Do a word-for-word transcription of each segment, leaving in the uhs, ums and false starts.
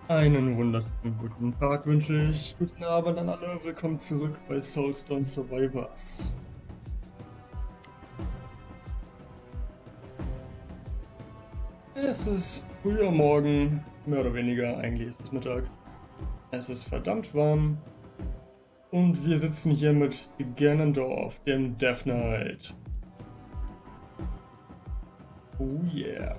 Einen wunderschönen guten Tag wünsche ich. Guten Abend an alle. Willkommen zurück bei Soulstone Survivors. Es ist früher Morgen, mehr oder weniger. Eigentlich ist es Mittag. Es ist verdammt warm. Und wir sitzen hier mit Ganondorf, dem Death Knight. Oh yeah.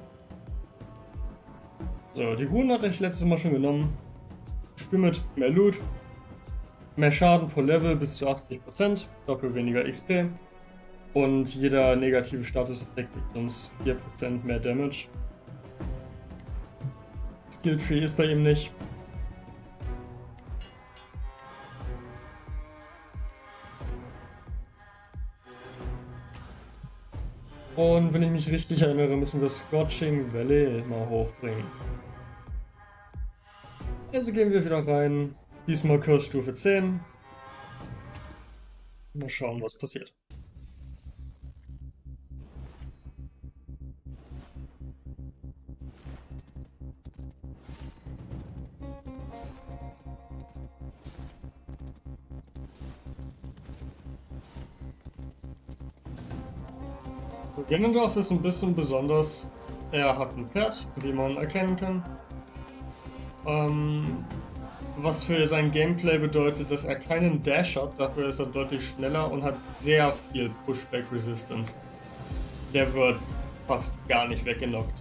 So, die Runen hatte ich letztes Mal schon genommen. Ich spiele mit mehr Loot, mehr Schaden pro Level bis zu achtzig Prozent, doppelt weniger X P und jeder negative Statuseffekt gibt uns vier Prozent mehr Damage. Skilltree ist bei ihm nicht. Und wenn ich mich richtig erinnere, müssen wir Scorching Valley mal hochbringen. Also gehen wir wieder rein. Diesmal Kursstufe zehn. Mal schauen, was passiert. Ganondorf ist ein bisschen besonders. Er hat ein Pferd, wie man erkennen kann. Ähm, was für sein Gameplay bedeutet, dass er keinen Dash hat, dafür ist er deutlich schneller und hat sehr viel Pushback Resistance. Der wird fast gar nicht weggenockt.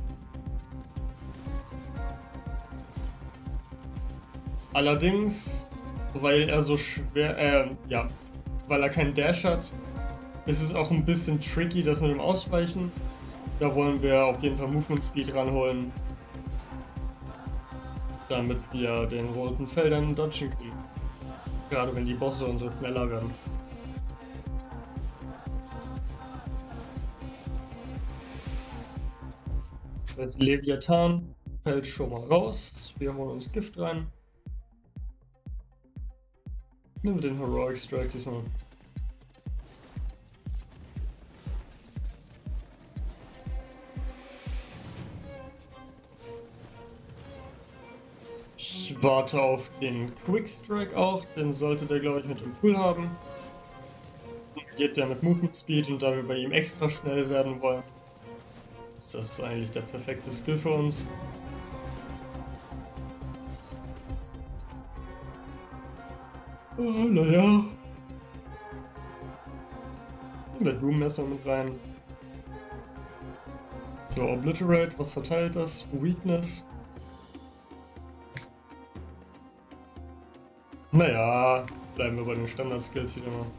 Allerdings, weil er so schwer, äh, ja, weil er keinen Dash hat, ist es auch ein bisschen tricky, das mit dem Ausweichen. Da wollen wir auf jeden Fall Movement Speed ranholen, damit wir den roten Feldern dodgen können. Gerade wenn die Bosse und so schneller werden. Das heißt, Leviathan fällt schon mal raus. Wir holen uns Gift rein. Nehmen wir den Heroic Strike diesmal. Ich warte auf den Quick Strike auch, den sollte der, glaube ich, mit dem Pool haben. Geht der mit Movement Speed und da wir bei ihm extra schnell werden wollen, ist das eigentlich der perfekte Skill für uns. Oh, naja. Der Doom erstmal mit rein. So, Obliterate, was verteilt das? Weakness. Naja, bleiben wir bei den Standard-Skills wieder mal.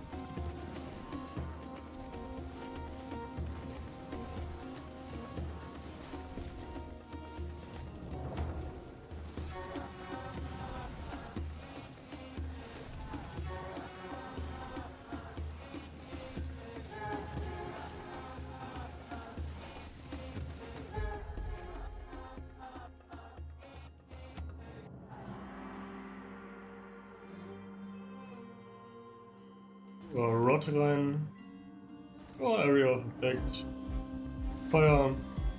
So, Rot rein. Oh, Area perfekt. Feuer.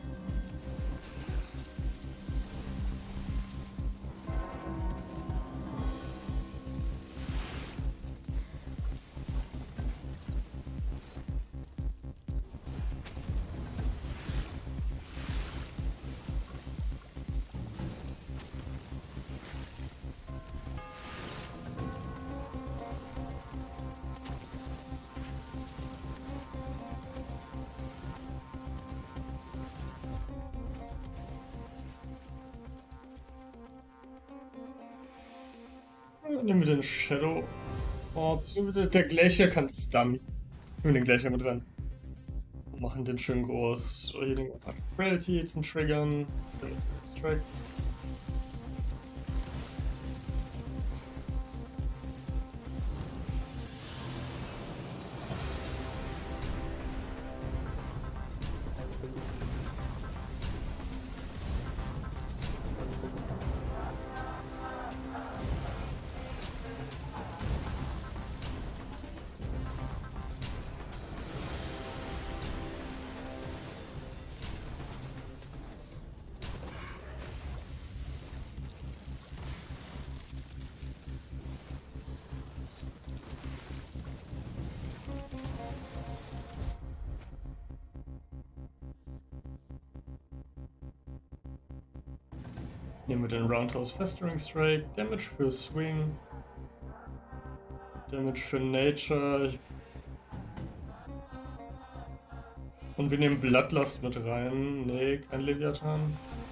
Nehmen wir den Shadow Orb. Der Glacier kann stunnen. Nehmen wir den Glacier mit rein. Wir machen den schön groß. So, hier den Frailty zum Triggern. Strike. Nehmen wir den Roundhouse Festering Strike, Damage für Swing, Damage für Nature. Ich Und wir nehmen Bloodlust mit rein. Nee, kein Leviathan.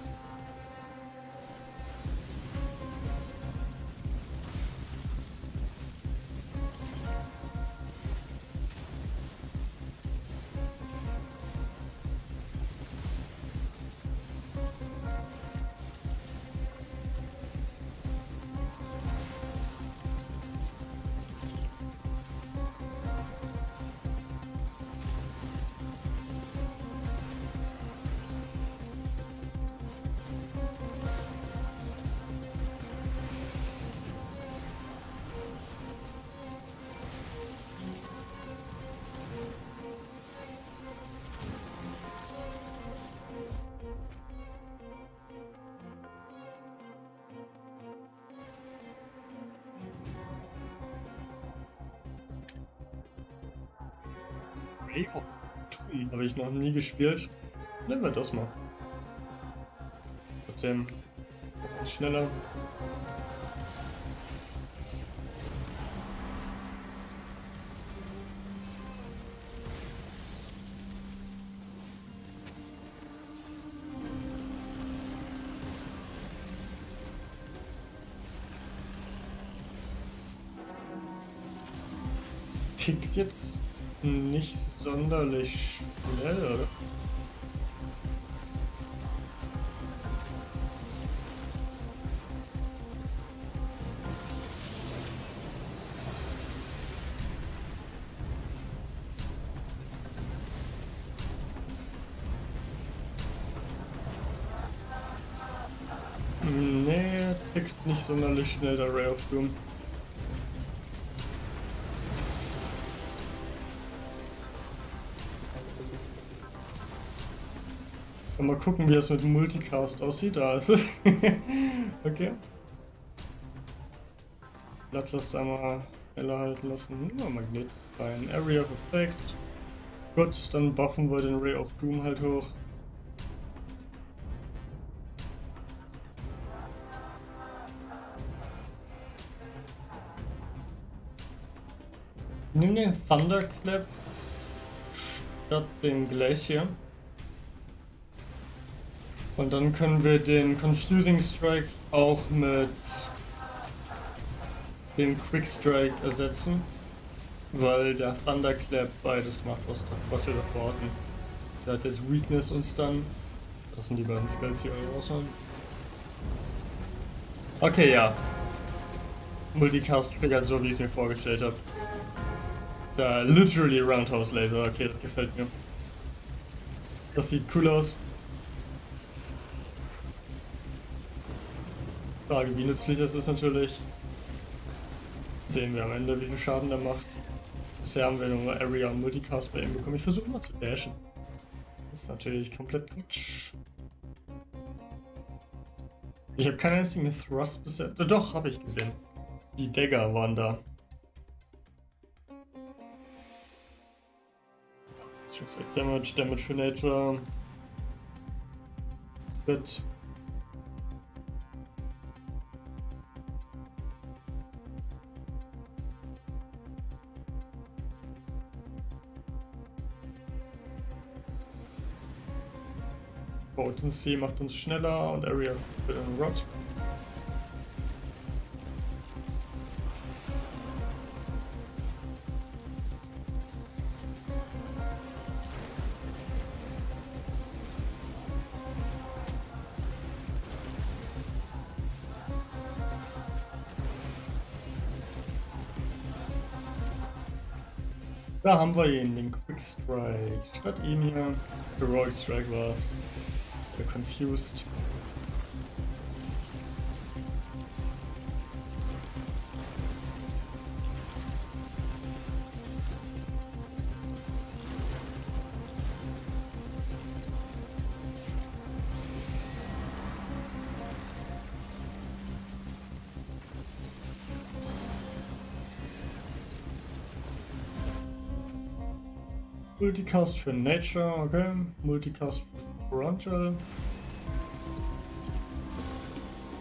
Ray of Doom habe ich noch nie gespielt. Nehmen wir das mal. Trotzdem schneller. Tickt jetzt nicht sonderlich schnell, oder? Nee, tickt nicht sonderlich schnell, der Ray of Doom. Mal gucken, wie es mit Multicast aussieht. Da ist es. Okay. Bloodlust einmal schneller halten lassen. Ja, Magnet rein. Area perfekt. Gut, dann buffen wir den Ray of Doom halt hoch. Nimm den Thunderclap statt dem Glacier. Und dann können wir den Confusing Strike auch mit dem Quick Strike ersetzen, weil der Thunderclap beides macht, was, was wir davor hatten. Der hat jetzt Weakness und Stun. Das sind die beiden Skills, die wir raushauen. Okay, ja. Multicast triggert so, wie ich es mir vorgestellt habe. Da literally Roundhouse Laser. Okay, das gefällt mir. Das sieht cool aus. Frage, wie nützlich es ist natürlich. Sehen wir am Ende, wie viel Schaden der macht. Bisher haben wir nur Area und Multicast bei ihm bekommen. Ich versuche mal zu dashen. Das ist natürlich komplett Quatsch. Ich habe keinen einzigen Thrust bisher. Doch, habe ich gesehen. Die Dagger waren da. Damage, Damage für Nature. Bit. Potency macht uns schneller und Area für den Rot. Da haben wir ihn, den Quick Strike. Statt ihm hier, Heroic Strike war es. Der Confused. Multicast für Nature, okay. Multicast für Frontal.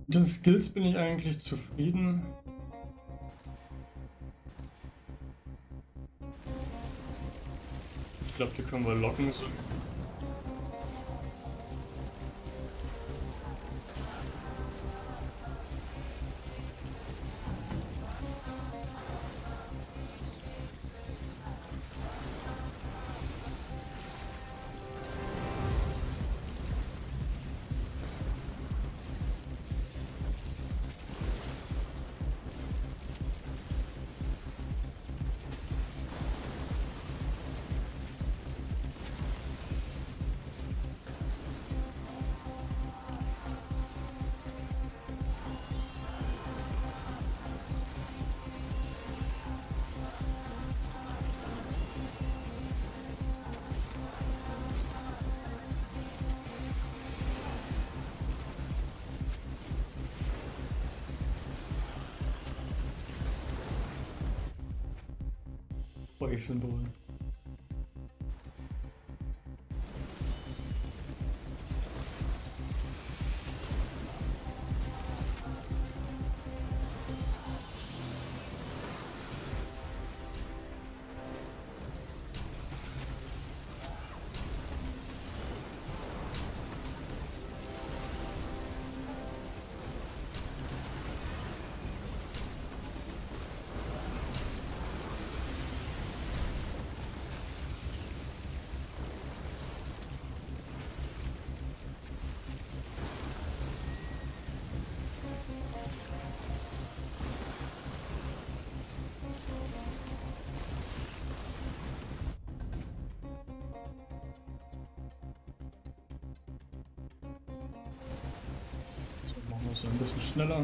Mit den Skills bin ich eigentlich zufrieden. Ich glaube, die können wir locken. So. Symbol. Machen wir es ein bisschen schneller.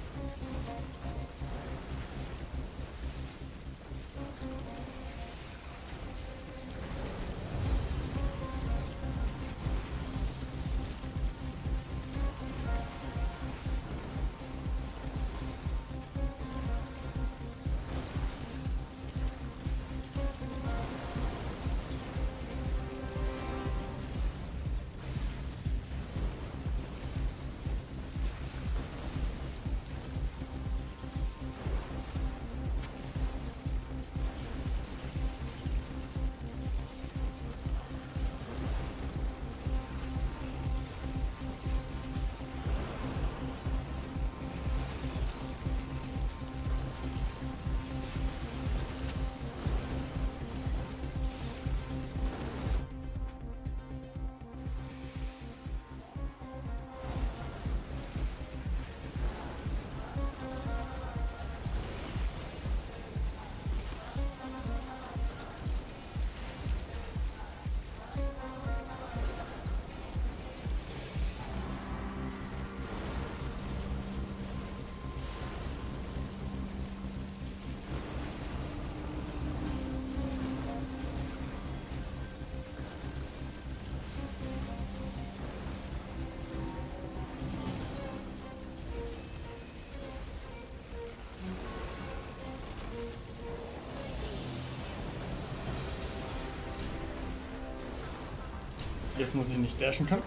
Jetzt muss ich nicht dashen können.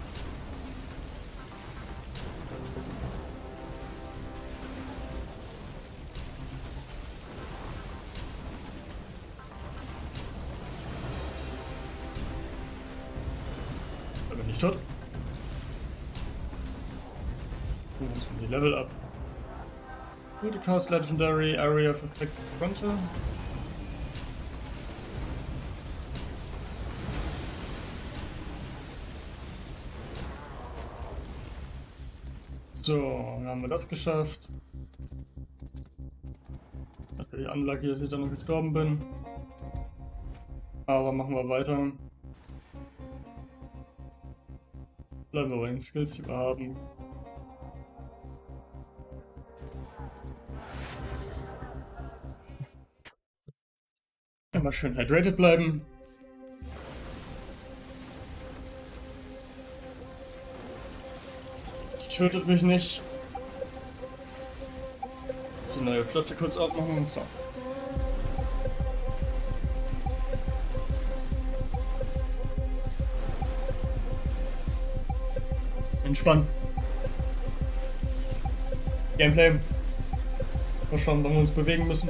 Da bin ich tot. Gucken wir uns mal die Level ab. Gute Cast Legendary Area for Protected Frontier. So, dann haben wir das geschafft. Natürlich unlucky, dass ich dann noch gestorben bin. Aber machen wir weiter. Bleiben wir bei den Skills, die wir haben. Immer schön hydrated bleiben. Tötet mich nicht. Jetzt die neue Platte kurz aufmachen. So. Entspannen. Gameplay. Mal schauen, wann wir uns bewegen müssen.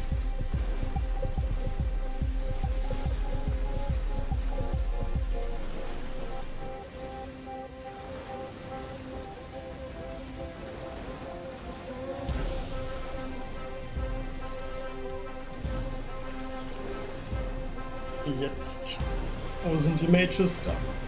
Jetzt. Wo sind die Mages da?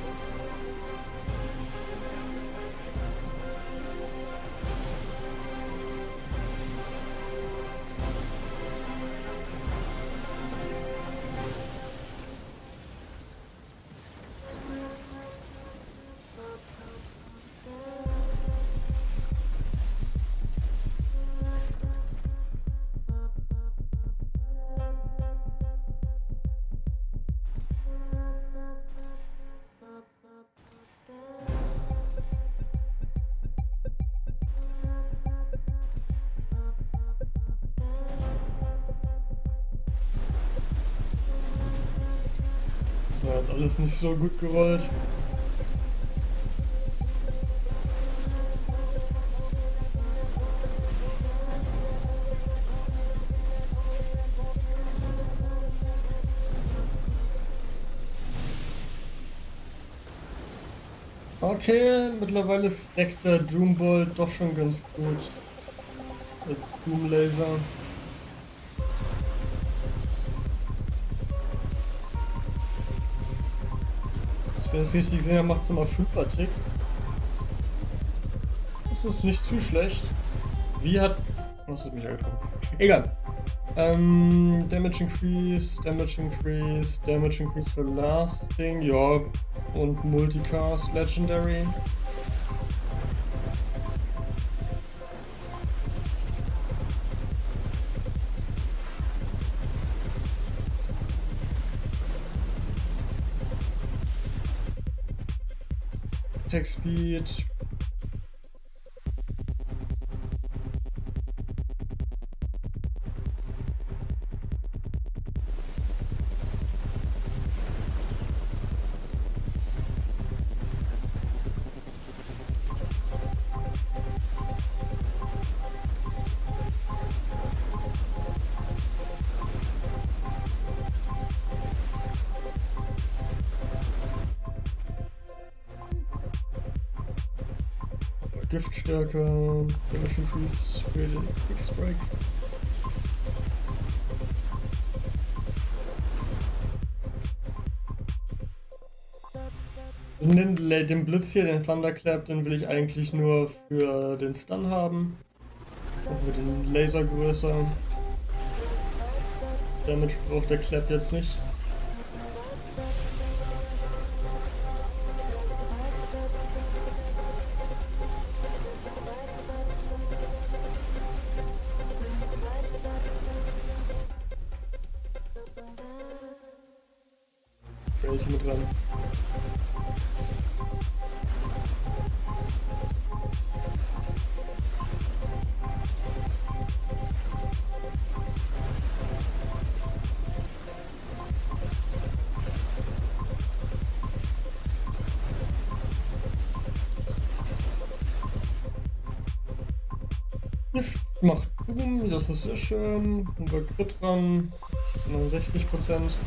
Das war jetzt alles nicht so gut gerollt. Okay, mittlerweile stackt der Doombolt doch schon ganz gut. Der Doomlaser. Wenn ich es richtig gesehen habe, macht es immer fünfer Ticks. Das ist nicht zu schlecht. Wie hat... Was hat mich angekommen? Egal. Ähm, Damage Increase, Damage Increase, Damage Increase für Lasting, ja. Und Multicast Legendary. Attack Speed. Giftstärke, Damage Increase für den X-Strike. Den, den Blitz hier, den Thunderclap, den will ich eigentlich nur für den Stun haben. Und mit dem Laser größer. Damage braucht der Clap jetzt nicht. Mit dran. Gift macht Boom, das ist sehr schön. Und bei Crit dran, das sind nur sechzig Prozent.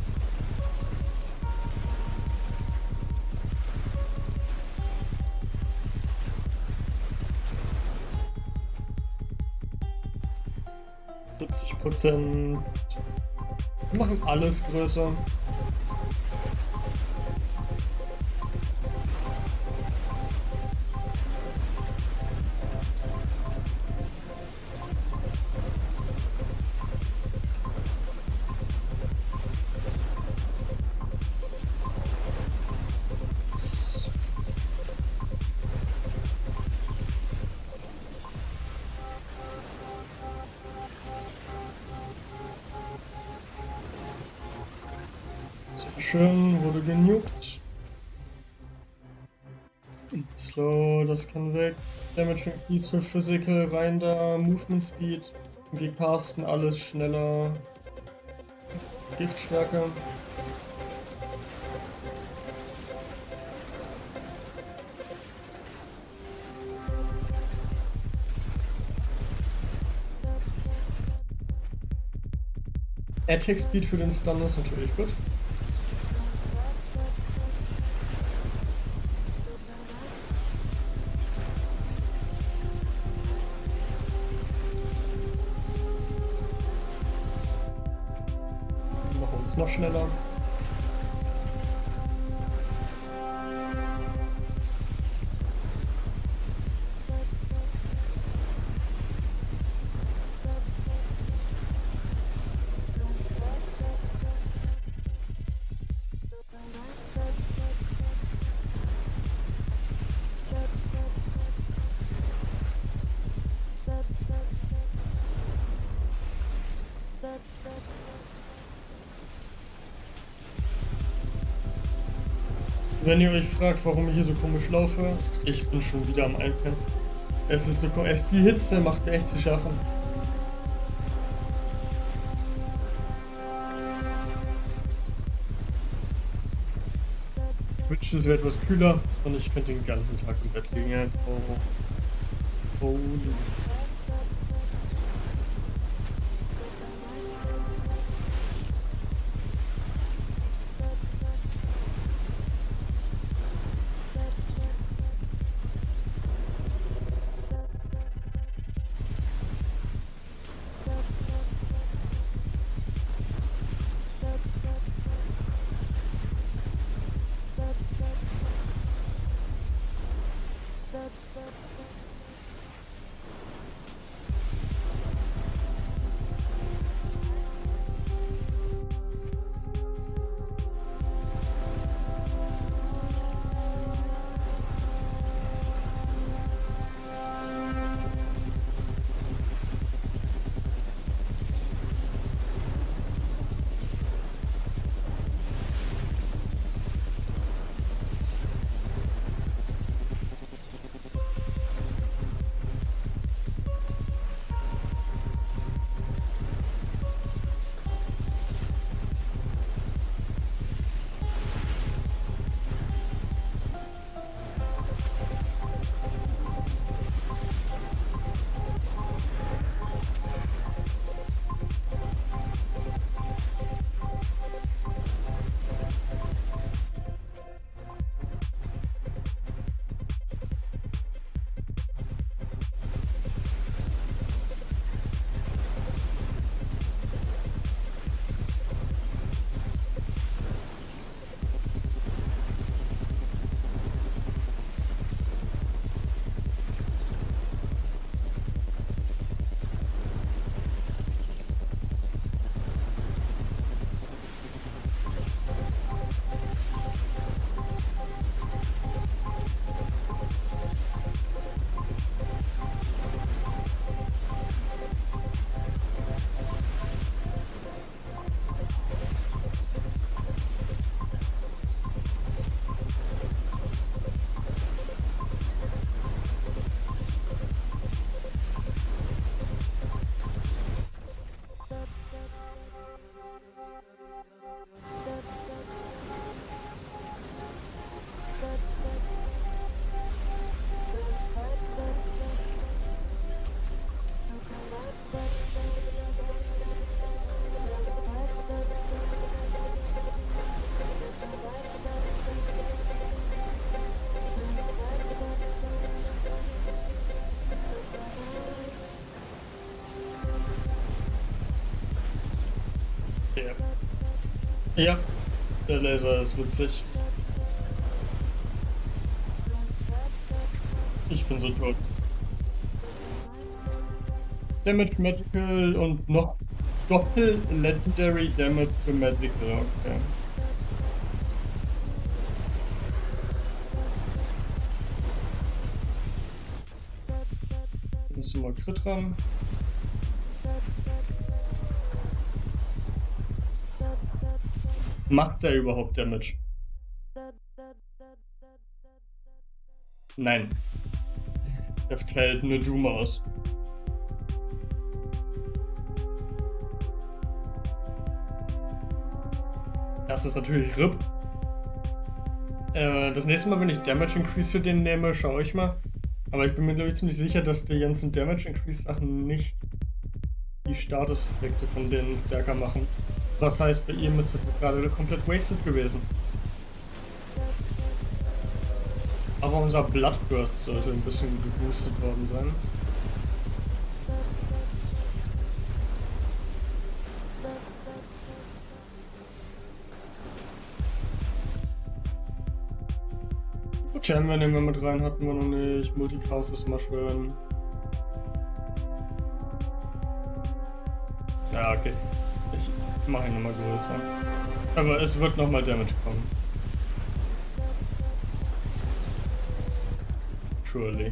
siebzig Prozent. Wir machen alles größer. Schön, wurde genugt. Slow, das kann weg. Damage Increase für Physical, rein da. Movement Speed. Wir casten alles schneller. Giftstärke. Attack Speed für den Stun ist natürlich gut. Wir machen uns noch schneller. Wenn ihr euch fragt, warum ich hier so komisch laufe, ich bin schon wieder am Einpennen. Es ist so komisch. Die Hitze macht mir echt zu schaffen. Ich wünschte, es wäre etwas kühler und ich könnte den ganzen Tag im Bett liegen. Oh. Holy. Ja, der Laser ist witzig. Ich bin so tot. Damage Medical und noch Doppel Legendary Damage für Medical, okay. Musst du mal Crit ran. Macht der überhaupt Damage? Nein. Er verteilt nur Doom aus. Das ist natürlich R I P. Äh, das nächste Mal, wenn ich Damage Increase für den nehme, schaue ich mal. Aber ich bin mir, glaube ich, ziemlich sicher, dass die ganzen Damage Increase Sachen nicht die Statuseffekte von denen stärker machen. Das heißt, bei ihm ist es gerade komplett wasted gewesen. Aber unser Bloodburst sollte ein bisschen geboostet worden sein. Champion nehmen wir mit rein, hatten wir noch nicht. Multicast ist mal schön. Ja, okay. Ich mache ihn nochmal größer. Aber es wird nochmal Damage kommen. Surely.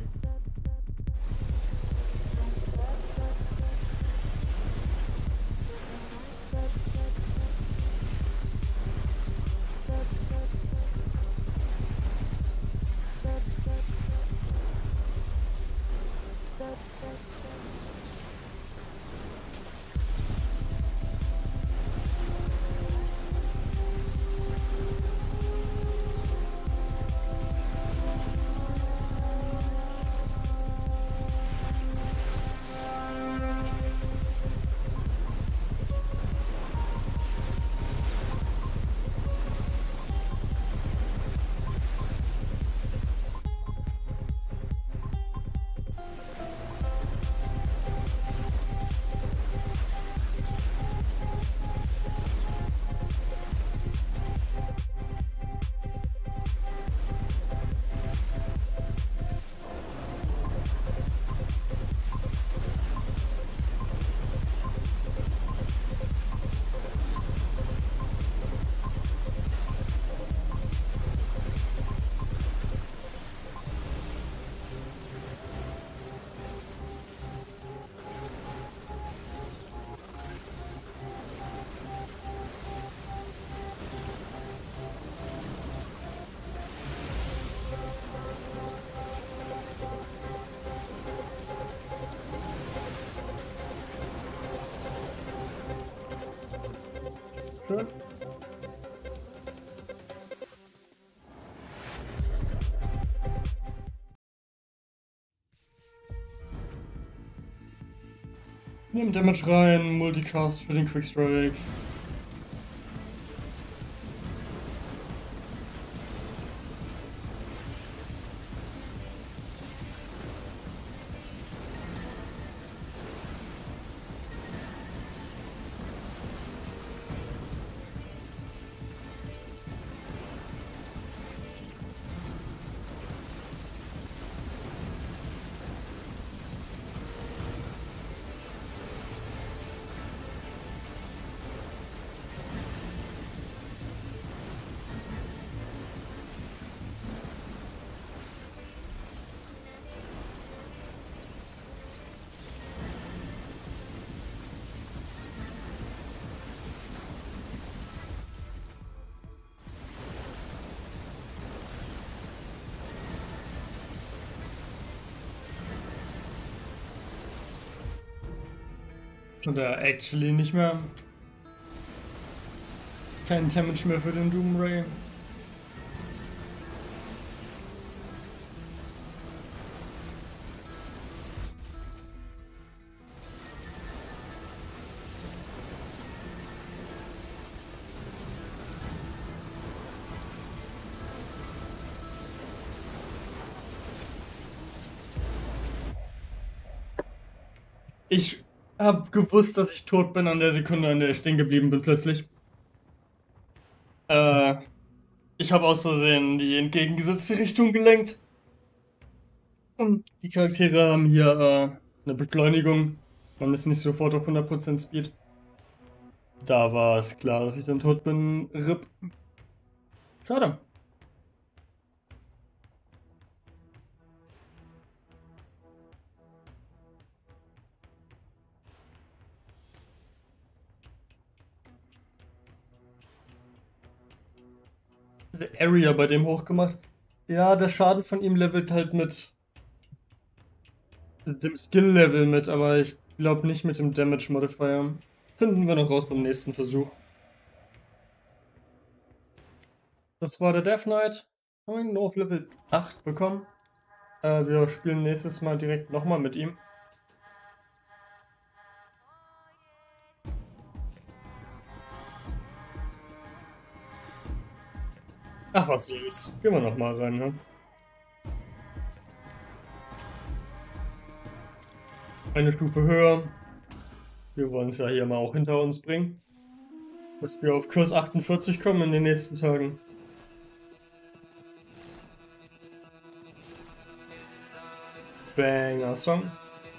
Schön. Nehmen Damage rein, Multicast für den Quickstrike. Oder actually nicht mehr. Kein Damage mehr für den Doom Ray. Ich hab gewusst, dass ich tot bin an der Sekunde, an der ich stehen geblieben bin plötzlich. Äh, ich habe aus Versehen die entgegengesetzte Richtung gelenkt. Und die Charaktere haben hier äh, eine Beschleunigung. Man ist nicht sofort auf hundert Prozent Speed. Da war es klar, dass ich dann tot bin. R I P. Schade. Der Area bei dem hochgemacht. Ja, der Schaden von ihm levelt halt mit dem Skill-Level mit, aber ich glaube nicht mit dem Damage Modifier. Finden wir noch raus beim nächsten Versuch. Das war der Death Knight. Haben wir nur auf Level acht bekommen. Äh, wir spielen nächstes Mal direkt nochmal mit ihm. Ach, was soll's. Gehen wir noch mal rein, ne? Eine Stufe höher. Wir wollen es ja hier mal auch hinter uns bringen. Dass wir auf Kurs achtundvierzig kommen in den nächsten Tagen. Banger Song.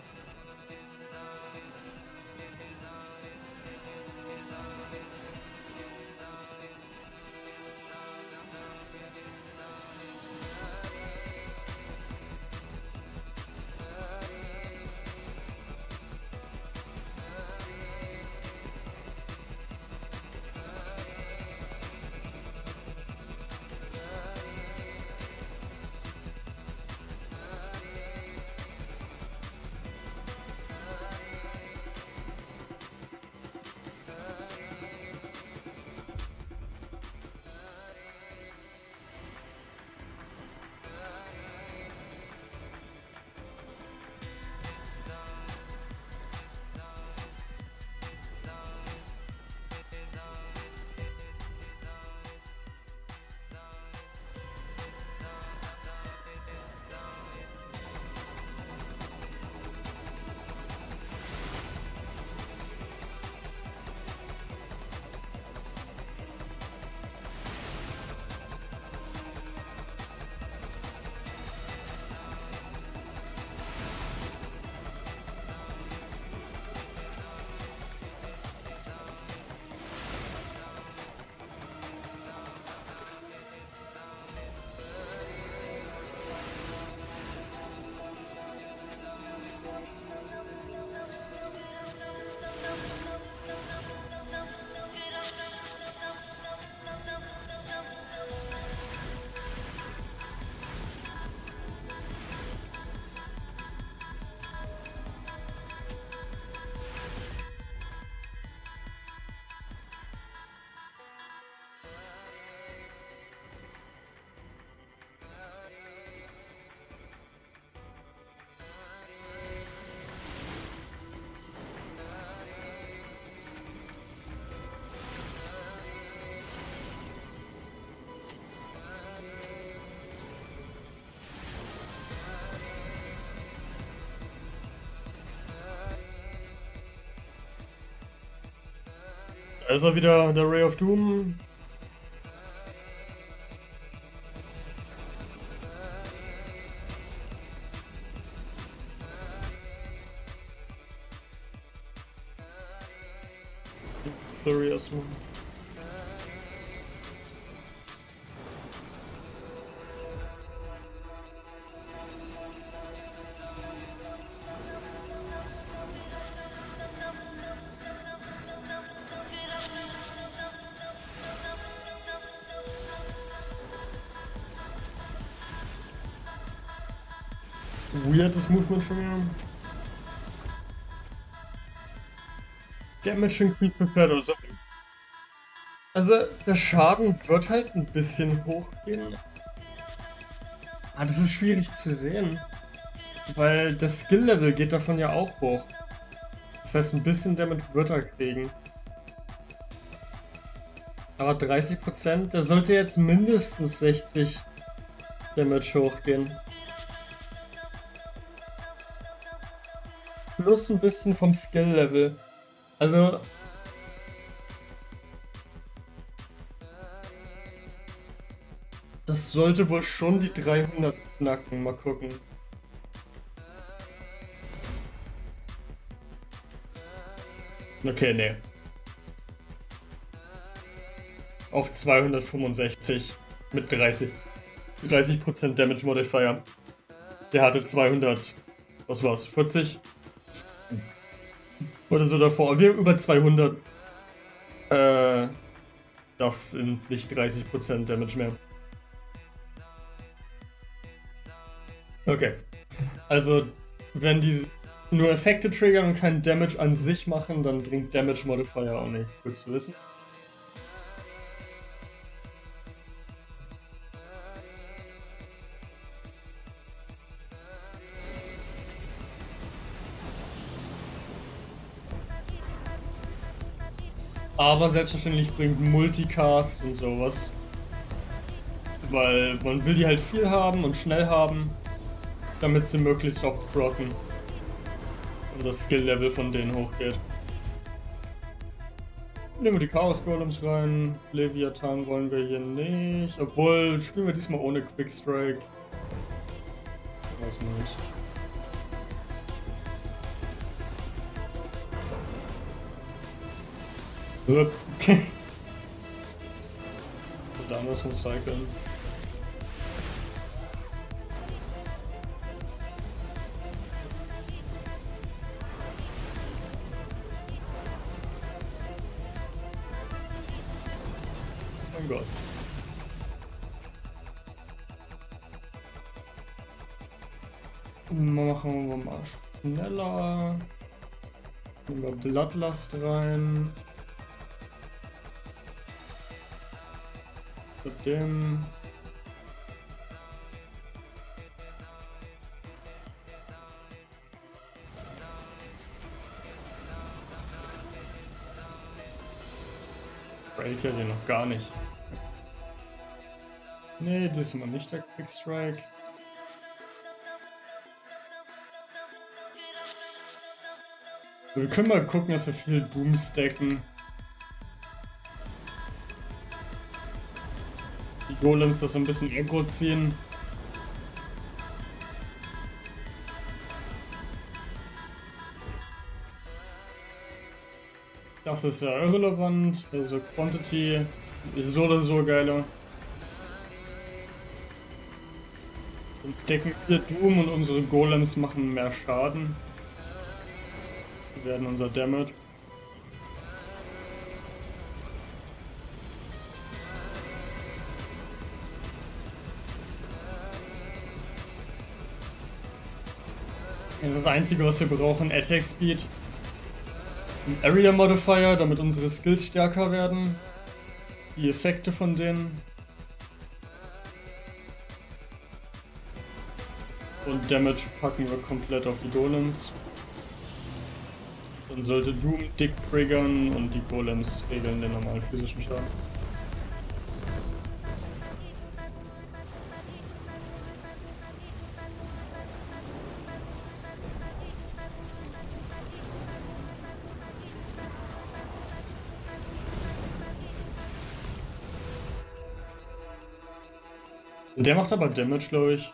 Da ist er wieder, der Ray of Doom. Flurry erstmal. Weirdes Movement von mir. Damage increase für Shadow. Also, der Schaden wird halt ein bisschen hochgehen. Ah, das ist schwierig zu sehen. Weil das Skill-Level geht davon ja auch hoch. Das heißt, ein bisschen Damage wird er kriegen. Aber dreißig Prozent, der sollte jetzt mindestens sechzig Damage hochgehen. Plus ein bisschen vom Skill-Level. Also... Das sollte wohl schon die dreihundert knacken. Mal gucken. Okay, nee. Auf zweihundertfünfundsechzig mit dreißig. dreißig Prozent Damage Modifier. Der hatte zweihundert. Was war's? vierzig? Oder so davor. Wir haben über zweihundert. Äh. Das sind nicht dreißig Prozent Damage mehr. Okay. Also, wenn die nur Effekte triggern und keinen Damage an sich machen, dann bringt Damage Modifier auch nichts. Gut zu wissen. Aber selbstverständlich bringt Multicast und sowas Weil man will die halt viel haben und schnell haben, damit sie möglichst oft procken und das Skill-Level von denen hochgeht. Nehmen wir die Chaos Golems rein. Leviathan wollen wir hier nicht. Obwohl, spielen wir diesmal ohne Quickstrike. Was meint? So. Und anders recyceln. Mein Gott. Machen wir mal schneller. Nehmen wir Bloodlust rein. Mit dem. Railt ja den noch gar nicht. Nee, diesmal nicht der Quickstrike. Wir können mal gucken, dass wir viel Doom stacken. Die Golems das so ein bisschen aggro ziehen. Das ist ja irrelevant, also Quantity ist so oder so geiler. Dann stacken wir Doom und unsere Golems machen mehr Schaden. Wir werden unser Damage. Das ist das Einzige, was wir brauchen, Attack Speed. Ein Area Modifier, damit unsere Skills stärker werden. Die Effekte von denen. Und Damage packen wir komplett auf die Golems. Dann sollte Doom dick triggern und die Golems regeln den normalen physischen Schaden. Der macht aber Damage, glaube ich.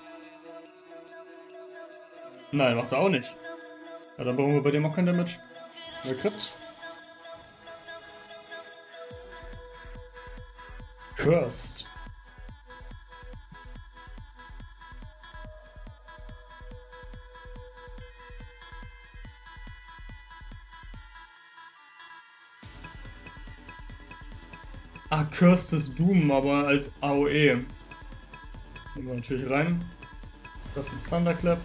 Nein, macht er auch nicht. Ja, dann brauchen wir bei dem auch kein Damage. Wer kriegt? Cursed. Ah, Cursed ist Doom, aber als A O E. Nehmen wir natürlich rein. Das ist ein Thunderclap.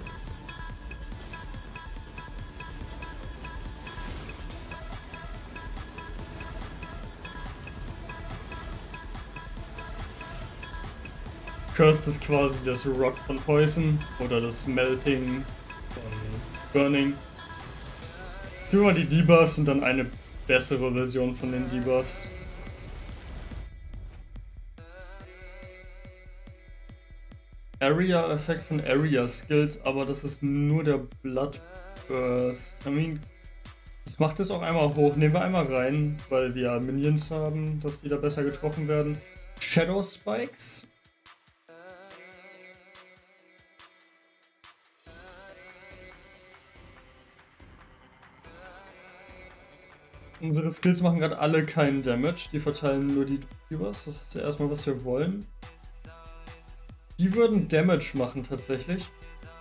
Cursed ist quasi das Rock von Poison oder das Melting von Burning. Spielen wir die Debuffs und dann eine bessere Version von den Debuffs. Area-Effekt von Area-Skills, aber das ist nur der Bloodburst. I mean, das macht es auch einmal hoch. Nehmen wir einmal rein, weil wir Minions haben, dass die da besser getroffen werden. Shadow Spikes. Unsere Skills machen gerade alle keinen Damage, die verteilen nur die Debuffs. Das ist ja erstmal, was wir wollen. Die würden Damage machen tatsächlich.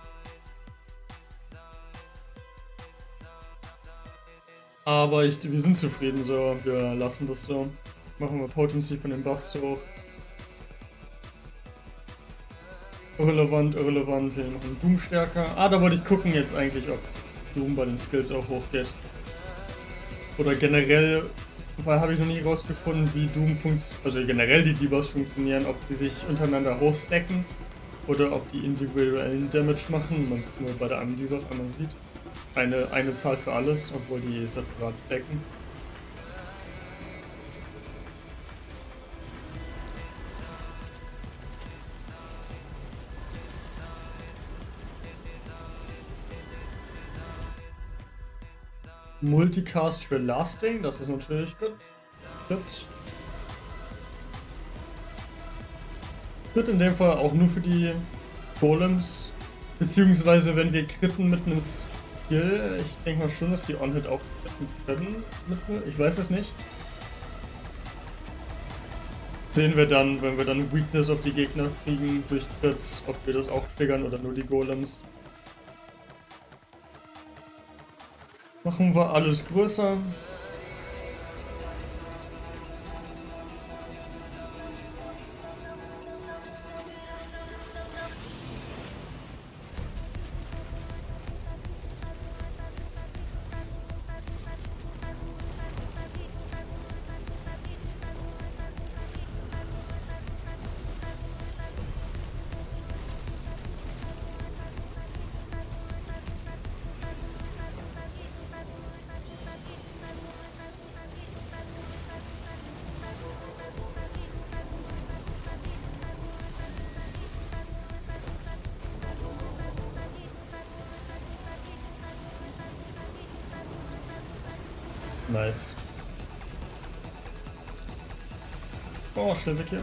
Aber ich, wir sind zufrieden so, wir lassen das so. Machen wir Potency von den Buffs so. Irrelevant, irrelevant, hier noch ein Doom stärker. Ah, da wollte ich gucken jetzt eigentlich, ob Doom bei den Skills auch hochgeht. Oder generell, weil habe ich noch nie rausgefunden, wie Doom funktioniert, also generell die Debuffs funktionieren, ob die sich untereinander hochstacken oder ob die individuellen Damage machen, man es nur bei der einen Debuff einmal sieht. Eine, eine Zahl für alles, obwohl die separat stacken. Multicast für Lasting, das ist natürlich gut. Gut. Wird in dem Fall auch nur für die Golems, beziehungsweise wenn wir kritten mit einem Skill, ich denke mal schon, dass die On-Hit auch kritten mit, ich weiß es nicht. Sehen wir dann, wenn wir dann Weakness auf die Gegner kriegen durch Crits, ob wir das auch triggern oder nur die Golems. Machen wir alles größer. Nice. Oh, schnell weg hier.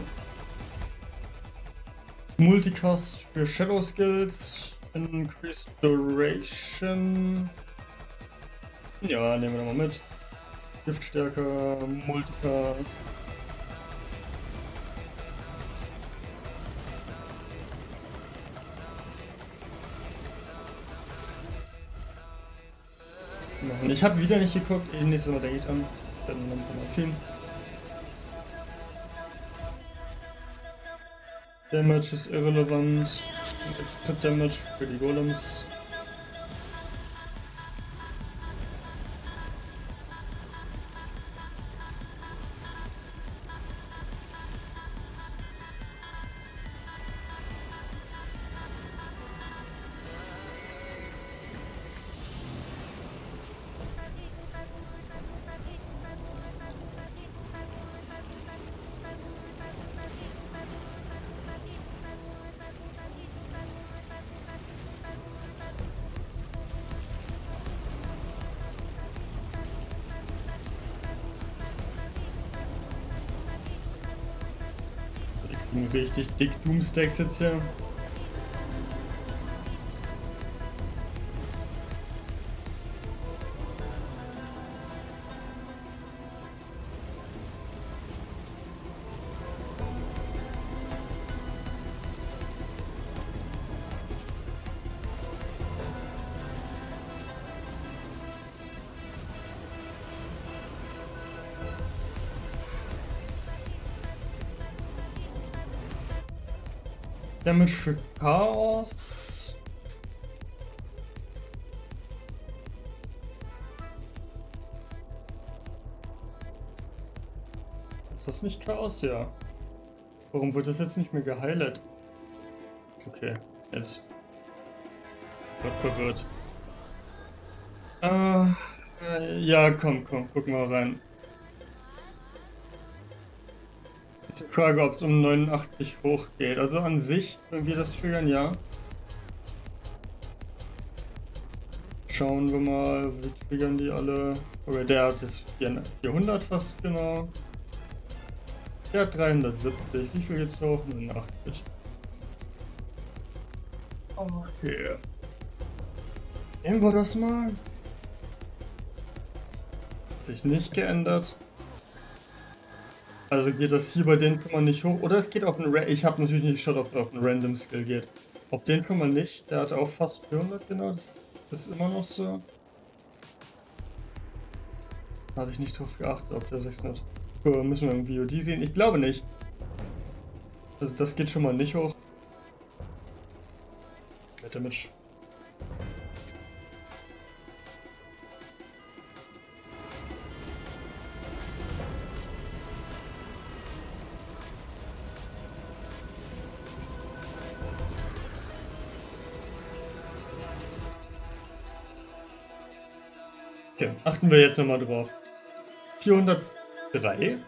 Multicast für Shadow Skills. Increased Duration. Ja, nehmen wir nochmal mit. Giftstärke, Multicast. Ich habe wieder nicht geguckt, eh, nächstes Mal denke ich an. Dann noch mal ziehen. Damage ist irrelevant. Crit Damage für die Golems. Richtig dick Doomstacks jetzt hier. Damage für Chaos. Ist das nicht Chaos? Ja. Warum wird das jetzt nicht mehr geheilt? Okay, jetzt wird verwirrt. Äh, äh, ja, komm, komm, gucken wir rein. Die Frage, ob es um neunundachtzig hochgeht. Also an sich, wenn wir das triggern, ja. Schauen wir mal, wie triggern die alle. Okay, der hat jetzt vierhundert fast genau. Der hat dreihundertsiebzig. Wie viel geht's hoch? neunundachtzig. Okay. Nehmen wir das mal. Hat sich nicht geändert. Also geht das hier bei den schon mal nicht hoch. Oder es geht auf einen Ra Ich habe natürlich nicht geschaut, ob es auf einen Random Skill geht. Auf den schon mal nicht. Der hat auch fast vierhundert, genau. Das ist immer noch so. Da habe ich nicht drauf geachtet, ob der sechshundert. So, müssen wir im V O D sehen? Ich glaube nicht. Also das geht schon mal nicht hoch. Mit Damage. Okay, achten wir jetzt nochmal drauf. vierhundertdrei.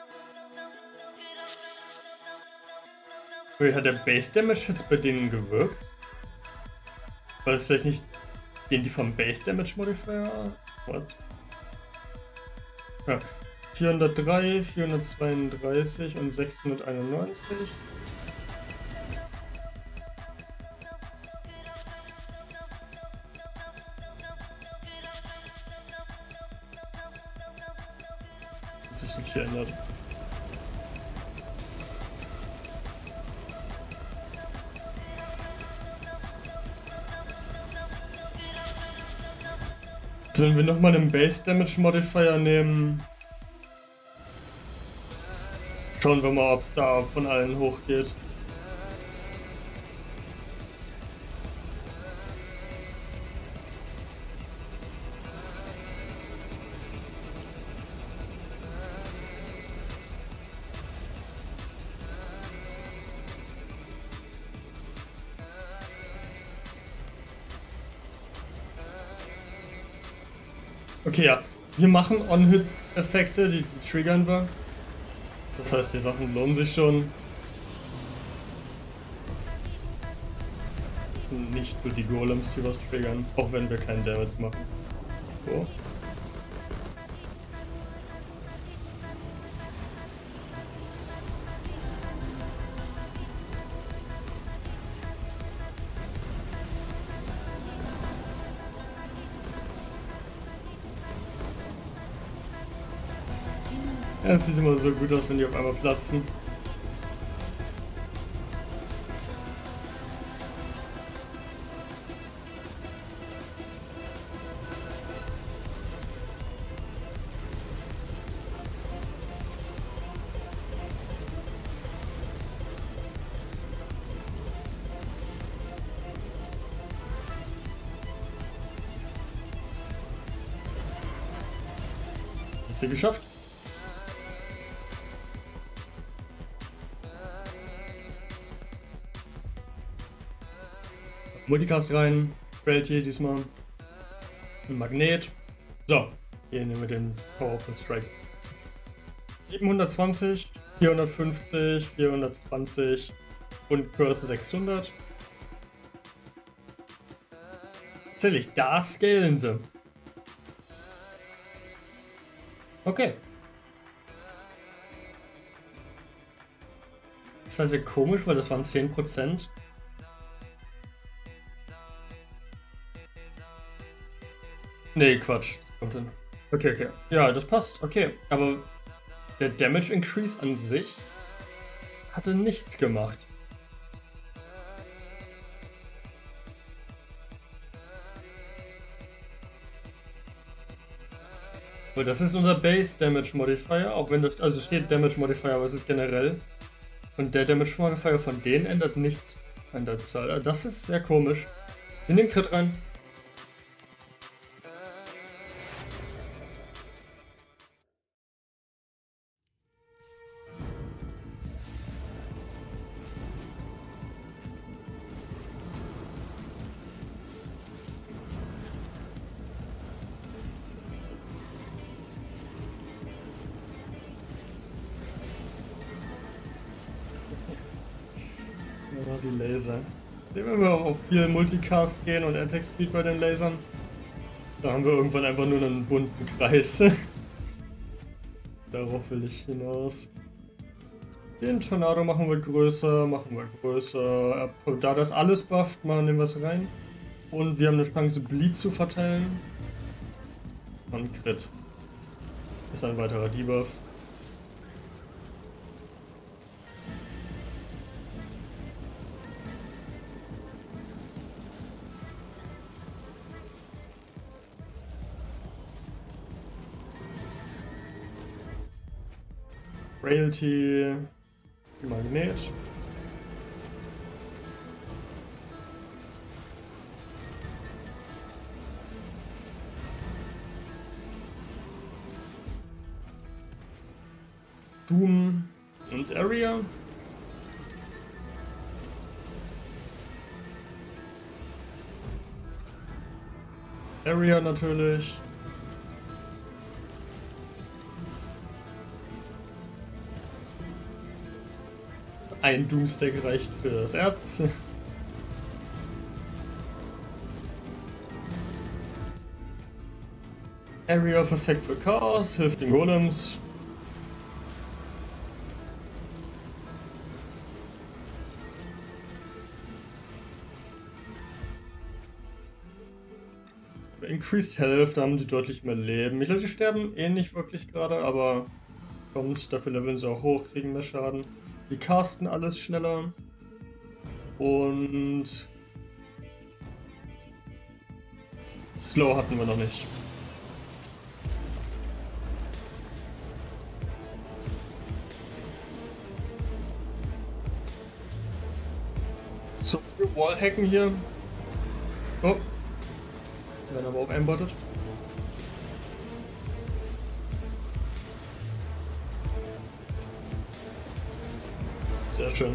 Wait, hat der Base Damage jetzt bei denen gewirkt? War das vielleicht nicht gehen die vom Base Damage Modifier? What? Ja. vierhundertdrei, vierhundertzweiunddreißig und sechshunderteinundneunzig. Hat sich nicht geändert. Wenn wir nochmal einen Base Damage Modifier nehmen, schauen wir mal, ob es da von allen hochgeht. Okay, ja. Wir machen On-Hit-Effekte, die, die triggern wir. Das heißt, die Sachen lohnen sich schon. Das sind nicht nur die Golems, die was triggern, auch wenn wir keinen Damage machen. So. Ja, es sieht immer so gut aus, wenn die auf einmal platzen. Hast du geschafft? Multicast rein, Frailty diesmal, ein Magnet. So, hier nehmen wir den Powerful Strike. siebenhundertzwanzig, vierhundertfünfzig, vierhundertzwanzig und Curse sechshundert. Tatsächlich, da scalen sie. Okay. Das war sehr komisch, weil das waren zehn Prozent. Nee, Quatsch. Das kommt hin. Okay, okay. Ja, das passt. Okay. Aber der Damage Increase an sich hatte nichts gemacht. Weil das ist unser Base Damage Modifier, auch wenn das, also steht Damage Modifier, aber es ist generell. Und der Damage Modifier von denen ändert nichts an der Zahl. Das ist sehr komisch. Wir nehmen Crit rein. Die Laser. Wenn wir auf viel Multicast gehen und Attack Speed bei den Lasern, da haben wir irgendwann einfach nur einen bunten Kreis. Darauf will ich hinaus. Den Tornado machen wir größer, machen wir größer. Da das alles bufft, machen wir was rein. Und wir haben eine Chance, Bleed zu verteilen. Und Crit. Ist ein weiterer Debuff. Frailty, Magnet. Doom und Area. Area natürlich. Ein Doomstack reicht für das Erz. Area of Effect für Chaos, hilft den Golems. Increased Health, da haben die deutlich mehr Leben. Ich glaube, die sterben eh nicht wirklich gerade, aber kommt, dafür leveln sie auch hoch, kriegen mehr Schaden. Die casten alles schneller. Und Slow hatten wir noch nicht. So, Wallhacken hier. Oh. Werden aber auch einbottet. Sehr schön.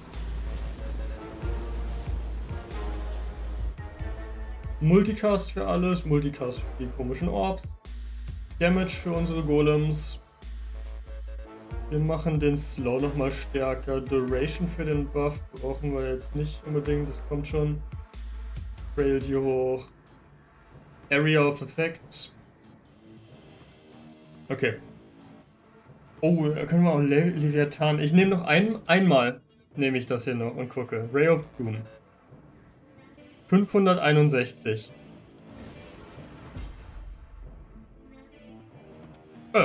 Multicast für alles, Multicast für die komischen Orbs. Damage für unsere Golems. Wir machen den Slow nochmal stärker. Duration für den Buff brauchen wir jetzt nicht unbedingt, das kommt schon. Frailty hoch. Area of Effects. Okay. Oh, da können wir auch Le Leviathan. Ich nehme noch ein, einmal, nehme ich das hier noch und gucke. Ray of Doom. fünfhunderteinundsechzig. Äh.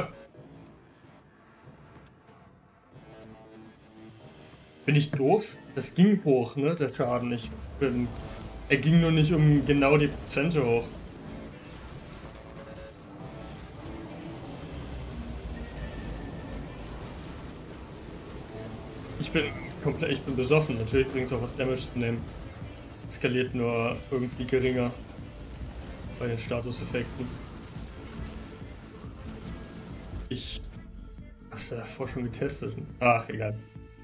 Bin ich doof? Das ging hoch, ne, der Schaden. Ich bin... Er ging nur nicht um genau die Prozente hoch. Ich bin komplett, ich bin besoffen. Natürlich bringt es auch was Damage zu nehmen. Skaliert nur irgendwie geringer bei den Statuseffekten. Ich hab's ja davor schon getestet. Ach, egal.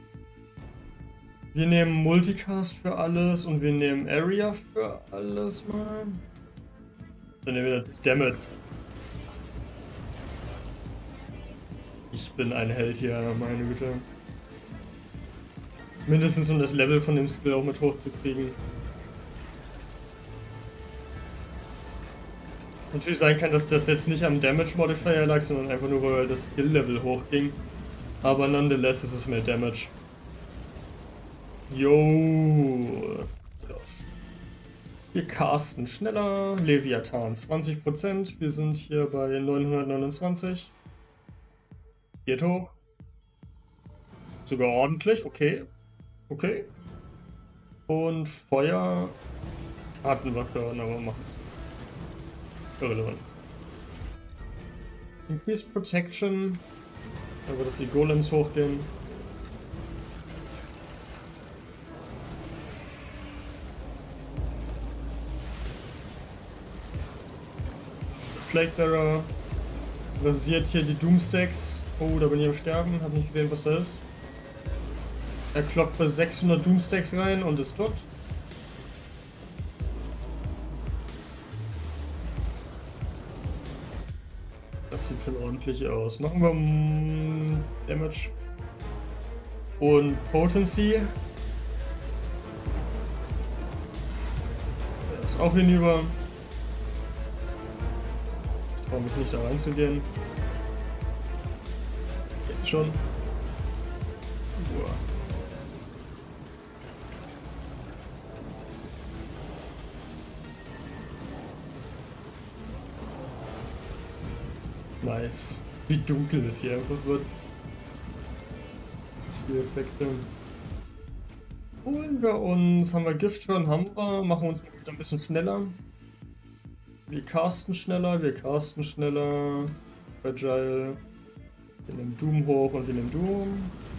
Wir nehmen Multicast für alles und wir nehmen Area für alles mal. Dann nehmen wir Damage. Ich bin ein Held hier, meine Güte. Mindestens um das Level von dem Skill auch mit hochzukriegen. Es natürlich sein kann, dass das jetzt nicht am Damage Modifier lag, sondern einfach nur, weil das Skill-Level hochging. Aber nonetheless ist es mehr Damage. Jo, das sieht aus. Wir casten schneller. Leviathan zwanzig Prozent. Wir sind hier bei neunhundertneunundzwanzig. Geht hoch. Sogar ordentlich, okay. Okay. Und Feuer hatten wir schon, aber machen es. Irrelevant. Increase Protection. Aber dass die Golems hochgehen. Plaguebearer rasiert hier die Doomstacks. Oh, da bin ich am Sterben. Hab nicht gesehen, was da ist. Er kloppt bei sechshundert Doomstacks rein und ist tot. Das sieht schon ordentlich aus. Machen wir mm, Damage. Und Potency. Der ist auch hinüber. Ich traue mich nicht da reinzugehen. Jetzt schon. Uah. Nice. Wie dunkel es hier einfach wird. Die Effekte. Holen wir uns. Haben wir Gift schon? Haben wir. Machen uns ein bisschen schneller. Wir casten schneller. Wir casten schneller. Fragile. Wir nehmen Doom hoch und wir nehmen Doom.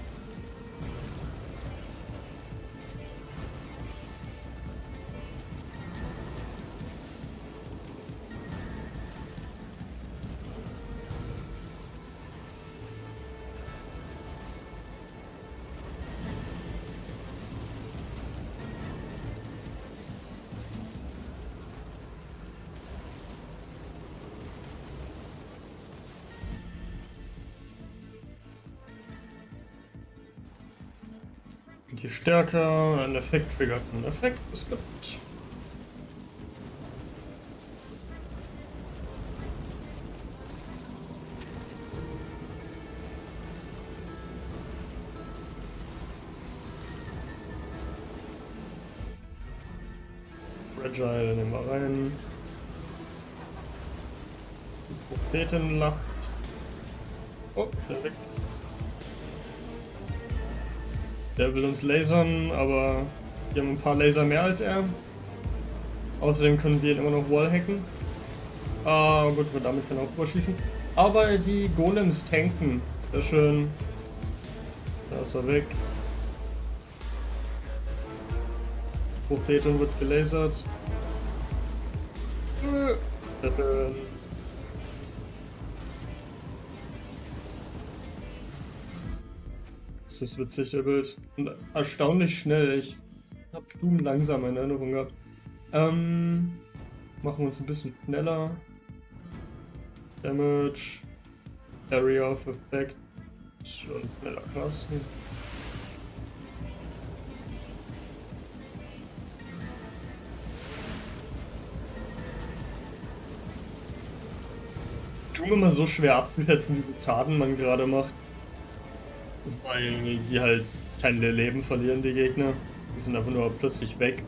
Die Stärke, ein Effekt triggert einen Effekt, es gibt. Fragile nehmen wir rein. Die Prophetin lacht. Oh, der weg. Der will uns lasern, aber wir haben ein paar Laser mehr als er. Außerdem können wir ihn immer noch wallhacken. Ah, gut, damit kann er auch überschießen. Aber die Golems tanken. Sehr schön. Da ist er weg. Prophetin wird gelasert. Äh, äh, Das ist witzig, der Bild. Und erstaunlich schnell. Ich hab Doom langsam in Erinnerung gehabt. Ähm, machen wir uns ein bisschen schneller. Damage, Area of Effect und schneller casten. Doom immer so schwer abzuschätzen, wie viel Schaden man gerade macht. Weil die halt keine Leben verlieren, die Gegner. Die sind einfach nur plötzlich weg.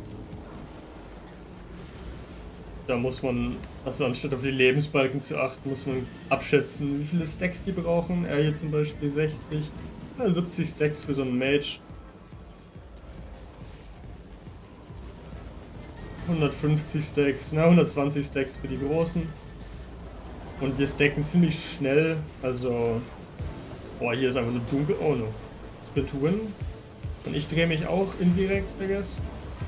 Da muss man, also anstatt auf die Lebensbalken zu achten, muss man abschätzen, wie viele Stacks die brauchen. Er hier zum Beispiel sechzig, na, siebzig Stacks für so einen Mage. hundertfünfzig Stacks, na, hundertzwanzig Stacks für die Großen. Und wir stacken ziemlich schnell, also... Boah, hier ist einfach nur dunkel. Oh no. Split to win. Und ich drehe mich auch indirekt, I guess.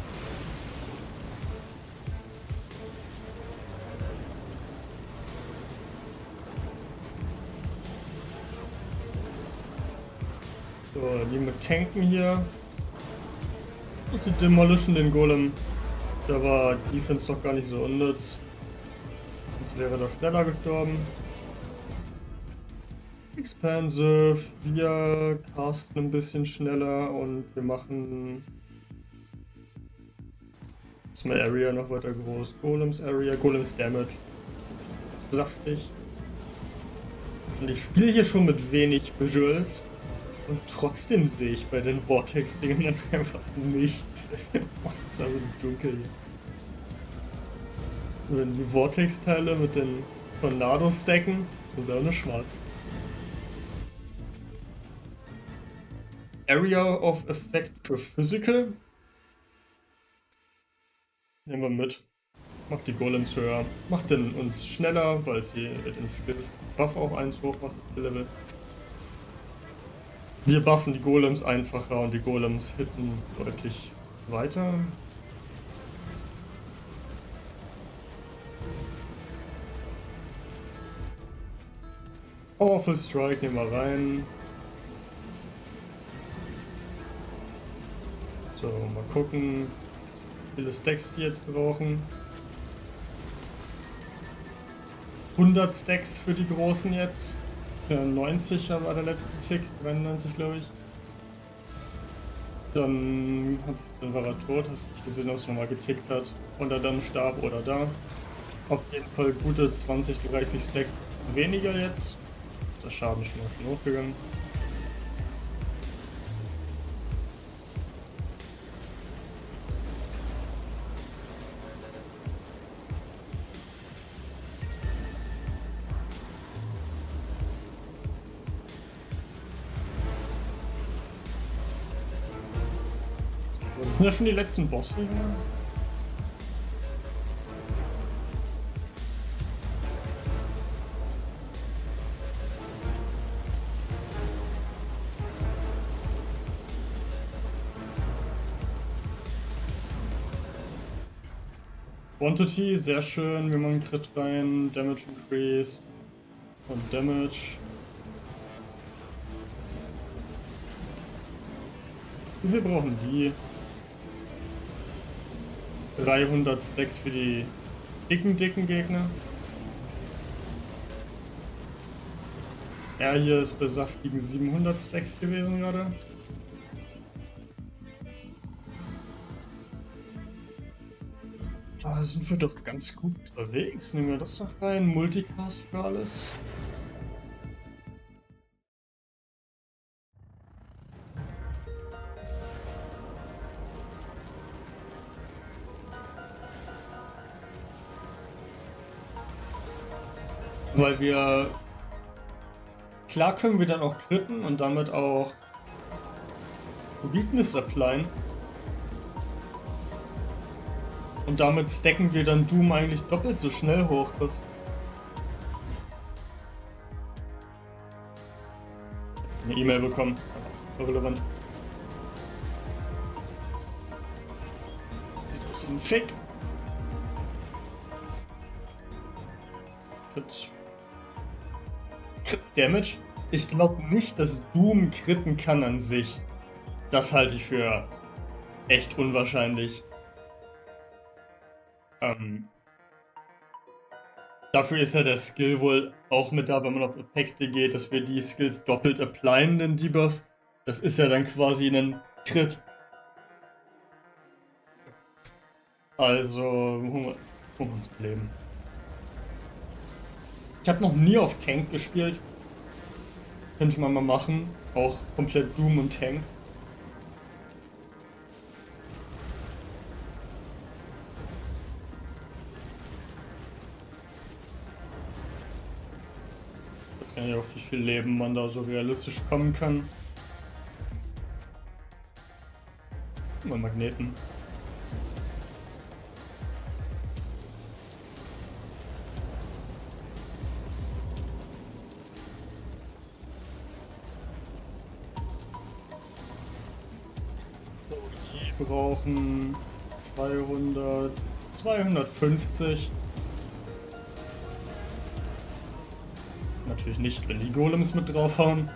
So, die mit Tanken hier. Und die Demolition den Golem. Da war Defense doch gar nicht so unnütz. Sonst wäre er schneller gestorben. Expansive, wir casten ein bisschen schneller und wir machen Small Area noch weiter groß. Golems Area, Golems Damage. Saftig. Und ich spiele hier schon mit wenig Visuals und trotzdem sehe ich bei den Vortex-Dingen einfach nichts. Oh, das ist also dunkel hier. Wenn die Vortex-Teile mit den Tornados stacken, ist auch nur schwarz. Area of Effect für Physical. Nehmen wir mit. Macht die Golems höher. Macht den uns schneller, weil sie den Skill Buff auch eins hoch macht, das Level. Wir buffen die Golems einfacher und die Golems hitten deutlich weiter. Powerful Strike nehmen wir rein. So, mal gucken, wie viele Stacks die jetzt brauchen. hundert Stacks für die Großen jetzt. neunzig war der letzte Tick, dreiundneunzig glaube ich. Dann, dann war er tot, hast du nicht gesehen, dass er nochmal getickt hat. Und er dann starb oder da. Auf jeden Fall gute zwanzig, dreißig Stacks weniger jetzt. Der Schaden ist schon mal schon hochgegangen. Das sind ja schon die letzten Bosse hier. Quantity, sehr schön, wir machen Crit rein, Damage Increase und Damage. Wie viel brauchen die? dreihundert Stacks für die dicken, dicken Gegner. Er hier ist bei saftigen siebenhundert Stacks gewesen gerade. Da sind wir doch ganz gut unterwegs. Nehmen wir das doch rein. Multicast für alles. Weil wir... Klar können wir dann auch critten und damit auch Weakness applyen. Und damit stacken wir dann Doom eigentlich doppelt so schnell hoch. Das eine E-Mail bekommen. Irrelevant. Sieht aus wie ein Fake. Crit. Crit Damage? Ich glaube nicht, dass Doom critten kann an sich. Das halte ich für echt unwahrscheinlich. Ähm, dafür ist ja der Skill wohl auch mit da, wenn man auf Effekte geht, dass wir die Skills doppelt applyen, den Debuff. Das ist ja dann quasi ein Crit. Also, holen wir uns Leben. Ich habe noch nie auf Tank gespielt. Könnte man mal machen. Auch komplett Doom und Tank. Ich weiß gar nicht, auf wie viel Leben man da so realistisch kommen kann. Mal Magneten. Die brauchen zweihundert, zweihundertfünfzig. Natürlich nicht, wenn die Golems mit draufhauen.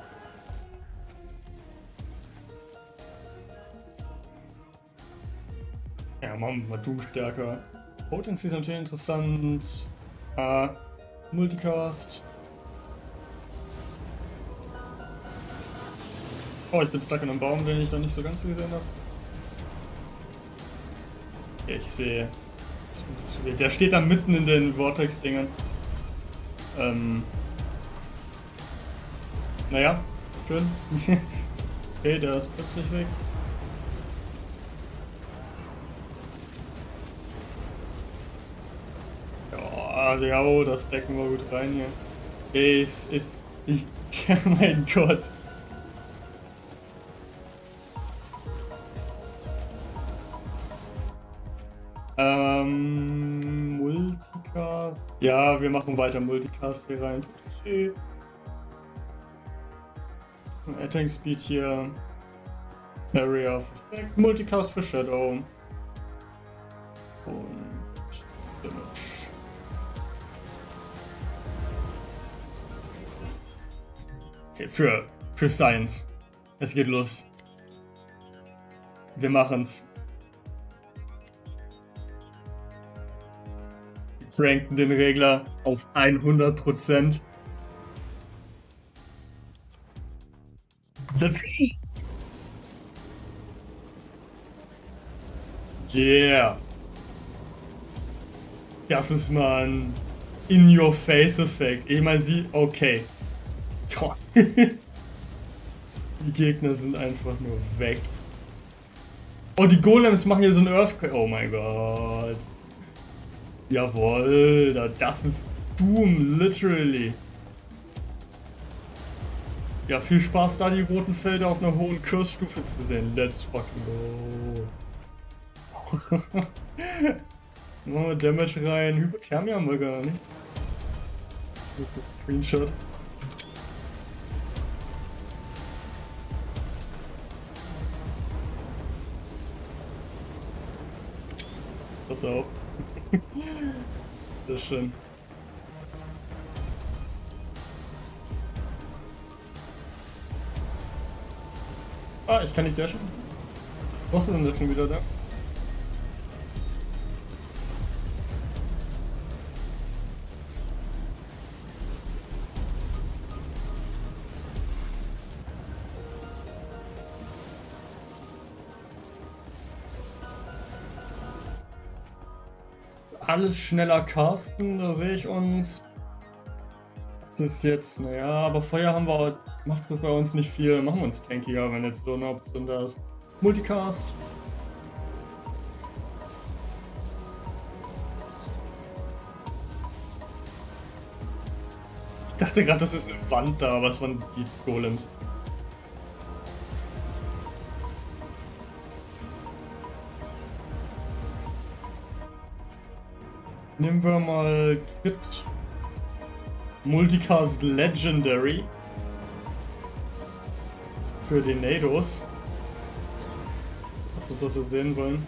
Ja, machen wir mal Doom stärker. Potency ist natürlich interessant. Äh, Multicast. Oh, ich bin stuck in einem Baum, den ich da nicht so ganz gesehen habe. Ja, ich sehe. Der steht da mitten in den Vortex-Dingern. Ähm. Naja, schön. Okay, der ist plötzlich weg. Ja, ja, oh, das decken wir gut rein hier. Ey, ist, ist, ich, ja, mein Gott. Ähm, Multicast. Ja, wir machen weiter Multicast hier rein. Attacking Speed hier. Area of Effect. Multicast für Shadow. Und Damage. Okay, für, für Science. Es geht los. Wir machen's. Ranken den Regler auf hundert Prozent. Let's go! Yeah! Das ist mal ein In-Your-Face-Effekt. Ich meine, sie... Okay. Toll. Die Gegner sind einfach nur weg. Oh, die Golems machen hier so eine Earthquake. Oh mein Gott. Jawohl, das ist Doom, literally. Ja, viel Spaß da, die roten Felder auf einer hohen Kursstufe zu sehen. Let's fucking go. Machen wir Damage rein. Hypothermie haben wir gar nicht. Das ist das Screenshot. Pass auf. Das ist schön. Ah, ich kann nicht dashen. Bosse sind jetzt schon wieder da. Alles schneller casten, da sehe ich uns. Das ist jetzt, naja, aber Feuer haben wir, macht bei uns nicht viel. Machen wir uns tankiger, wenn jetzt so eine Option da ist. Multicast. dachte gerade, das ist eine Wand da, aber es waren die Golems. Nehmen wir mal Kit Multicast Legendary für den Nados. Das ist, was wir sehen wollen.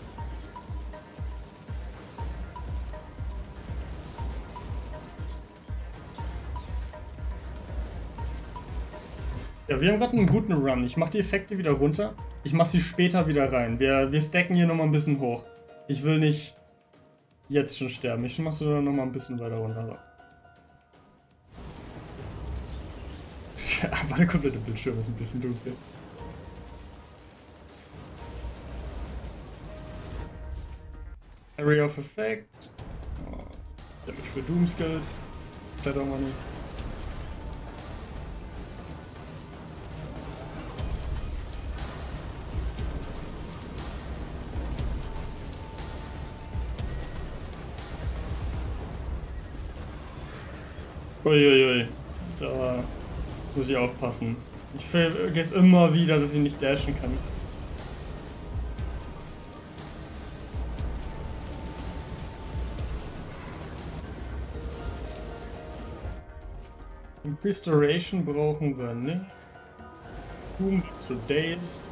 Ja, wir haben gerade einen guten Run. Ich mache die Effekte wieder runter. Ich mache sie später wieder rein. Wir, wir stacken hier nochmal ein bisschen hoch. Ich will nicht jetzt schon sterben. Ich mache sie nochmal ein bisschen weiter runter. Aber der komplette Bildschirm ist ein bisschen dunkel. Area of Effect. Oh, Damage für Doom Skills. Shadow Money. Uiuiui, da muss ich aufpassen. Ich vergesse immer wieder, dass ich nicht dashen kann. Increased Duration brauchen wir nicht. Doom zu Dazed.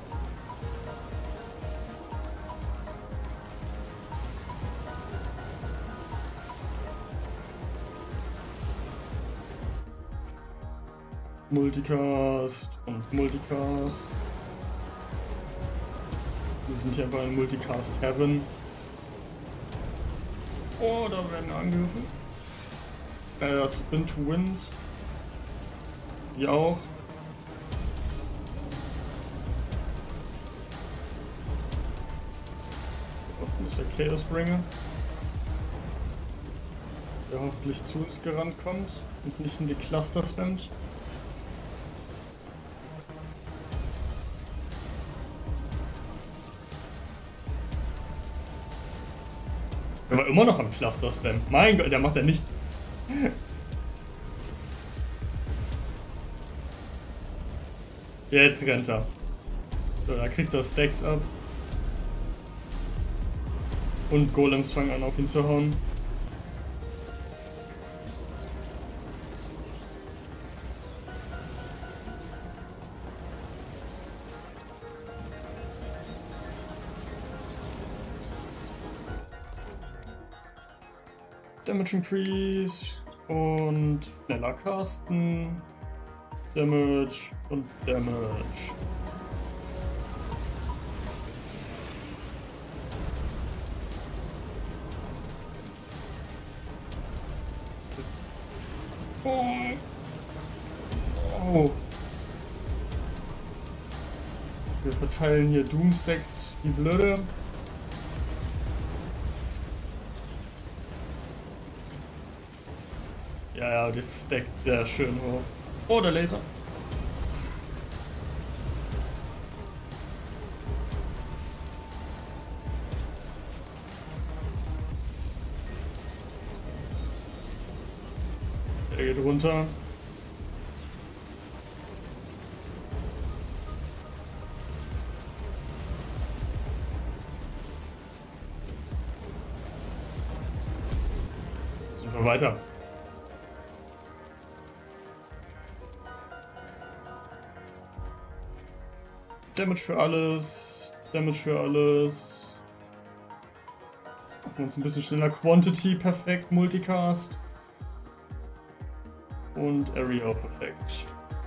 Multicast und Multicast. Wir sind hier einfach in Multicast Heaven. Oh, da werden wir angegriffen. Äh, Spin to Wind. Hier auch. Unten ist der Chaosbringer. Der hoffentlich zu uns gerannt kommt und nicht in die Cluster spammt. Er war immer noch am Cluster-Spam. Mein Gott, der macht ja nichts. Jetzt rennt er. So, da kriegt er Stacks ab. Und Golems fangen an, auf ihn zu hauen. Damage Increase und schneller casten. Damage und Damage. Oh. Oh. Wir verteilen hier Doomstacks wie blöde. Ja, ja, das stackt sehr schön hoch. Oh, der Laser. Der geht runter. Sind wir weiter. Damage für alles, Damage für alles. Machen wir uns ein bisschen schneller. Quantity, perfekt, Multicast. Und Area of Effect.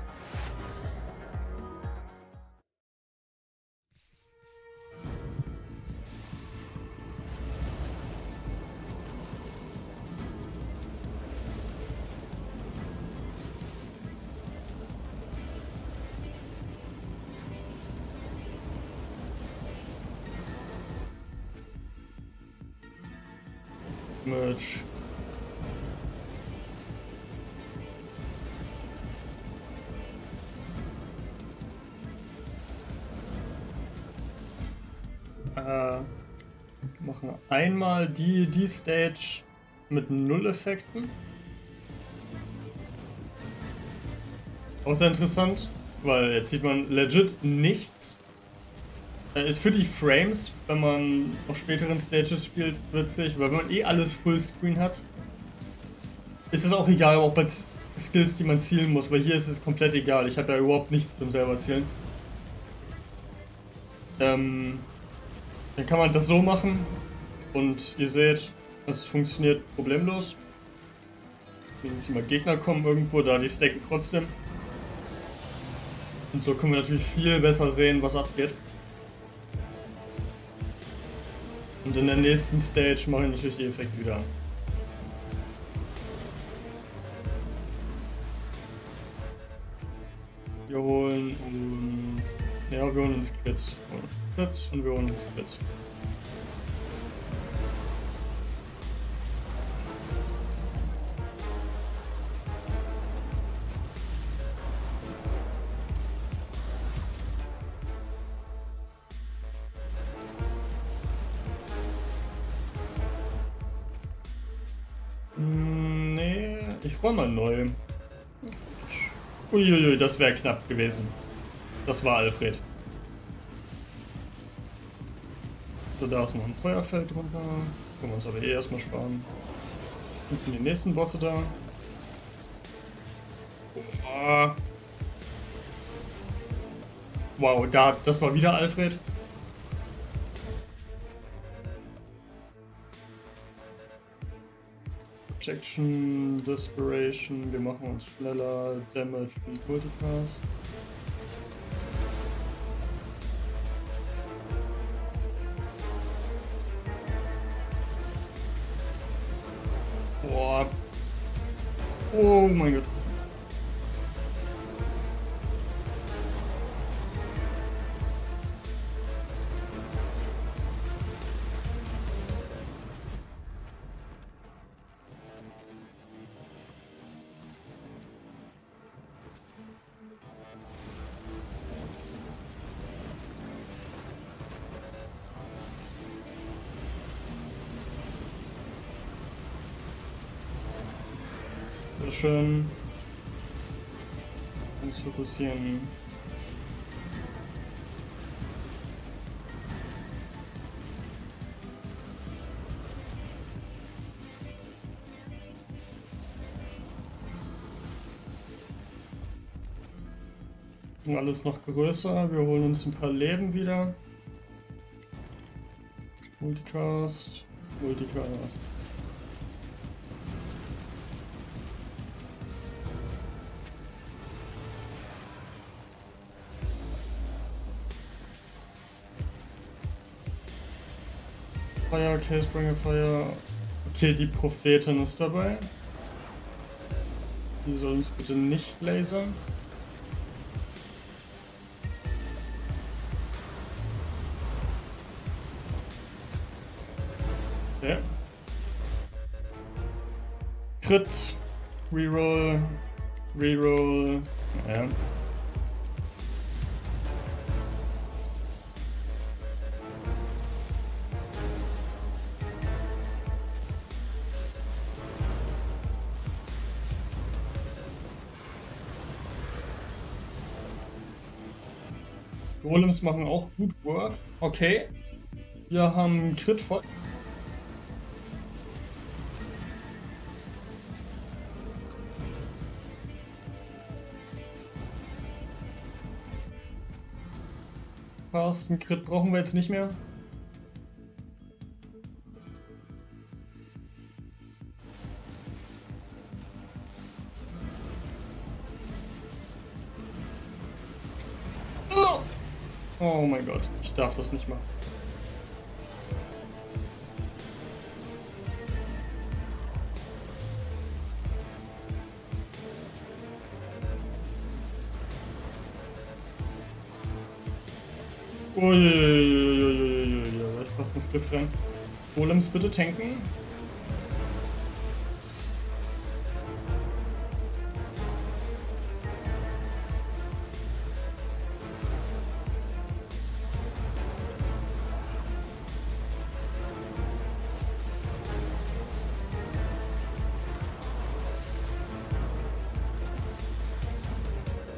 Merge. Äh, machen einmal die, die Stage mit null Effekten. Auch sehr interessant, weil jetzt sieht man legit nichts. Ist für die Frames, wenn man auf späteren Stages spielt, witzig, weil wenn man eh alles Fullscreen hat, ist es auch egal, auch bei Skills, die man zielen muss, weil hier ist es komplett egal. Ich habe ja überhaupt nichts zum selber zielen. Ähm, dann kann man das so machen und ihr seht, es funktioniert problemlos. Wenn jetzt mal Gegner kommen irgendwo, da die stacken trotzdem. Und so können wir natürlich viel besser sehen, was abgeht. Und in der nächsten Stage mache ich natürlich die Effekte wieder an. Wir holen uns... Ja, wir holen uns Crit. Crit und wir holen uns Crit. Nee, ich roll mal neu. Uiuiui, das wäre knapp gewesen. Das war Alfred. So, da ist noch ein Feuerfeld drunter. Können wir uns aber eh erstmal sparen. Und die nächsten Bosse da. Oh. Wow, da, das war wieder Alfred. Projection, Desperation, wir machen uns schneller, Damage und Multicast. Boah. Oh mein Gott. Schön. Uns fokussieren. Alles noch größer. Wir holen uns ein paar Leben wieder. Multicast. Multicast. Fire, Casebringer Fire. Okay, die Prophetin ist dabei. Die soll uns bitte nicht lasern. Okay. Crit. Reroll. Reroll. Ja. Golems machen auch gut Work. Okay. Wir haben Crit voll. Carsten, Crit brauchen wir jetzt nicht mehr. Oh mein Gott, ich darf das nicht machen. Uiuiuiuiuiui, ich passe ins Gift rein. Golems bitte tanken.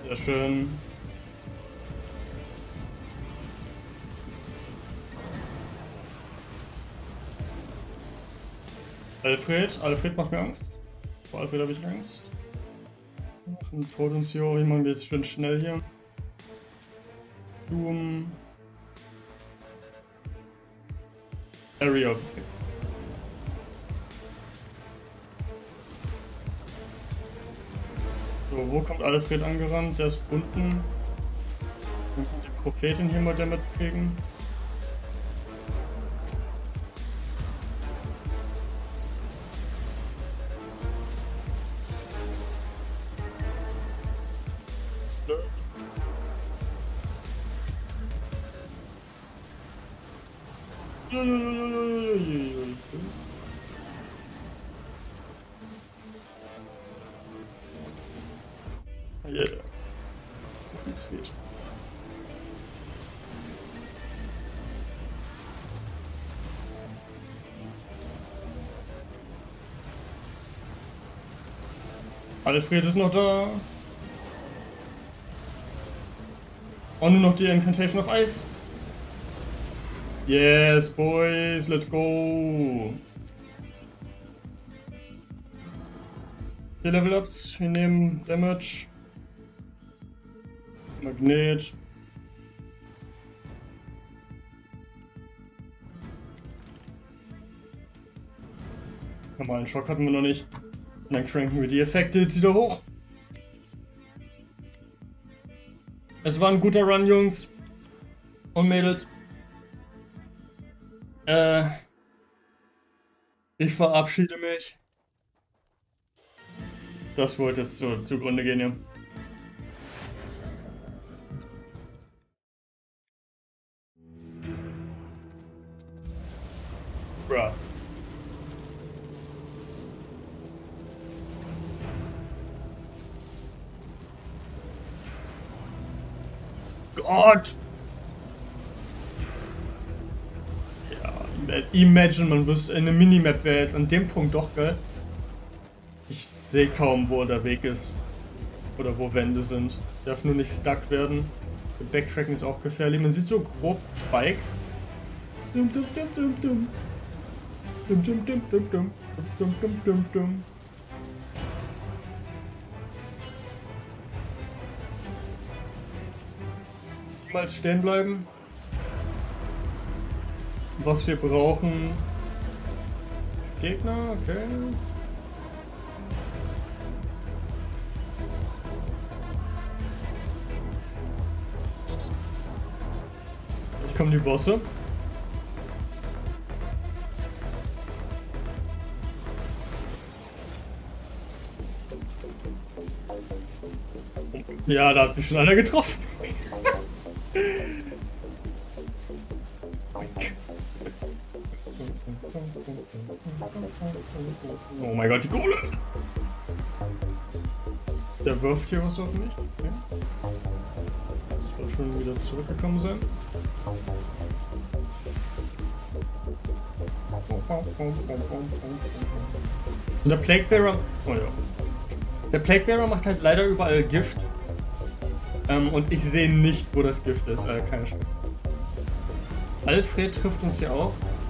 Sehr schön. Alfred, Alfred macht mir Angst. Vor Alfred habe ich Angst. Ein Todensio, ich machen wir jetzt schön schnell hier. Doom. Area of Effect. So, wo kommt Alfred angerannt? Der ist unten. Dann kann die Prophetin hier mal damit kriegen. Yeah. Nichts geht. Alfred ist noch da. Und nur noch die Incantation of Ice. Yes, boys, let's go. Die Level-Ups, wir nehmen Damage. Magnet. Normalen Schock hatten wir noch nicht. Und dann cranken wir die Effekte jetzt wieder hoch. Es war ein guter Run, Jungs und Mädels. Äh, ich verabschiede mich. Das wollte jetzt so zugrunde gehen, ja. Bruh. Gott! Ja, imagine, man wüsste, eine Minimap wäre jetzt an dem Punkt doch geil. Ich sehe kaum, wo der Weg ist. Oder wo Wände sind. Darf nur nicht stuck werden. Backtracken ist auch gefährlich. Man sieht so grob Spikes. Dum dum dum dum dum. Dum dum dum dum dum. Dum dum dum dum. Niemals stehen bleiben. Was wir brauchen. Gegner, okay. Ich kommen die Bosse. Ja, da hat mich schon einer getroffen. Oh mein Gott, die Kohle! Der wirft hier was auf mich. Okay. Das wird schon wieder zurückgekommen sein. Und der Plague Bearer. Oh ja. Der Plague Bearer macht halt leider überall Gift. Ähm, und ich sehe nicht, wo das Gift ist. Äh, keine Chance. Alfred trifft uns hier auch.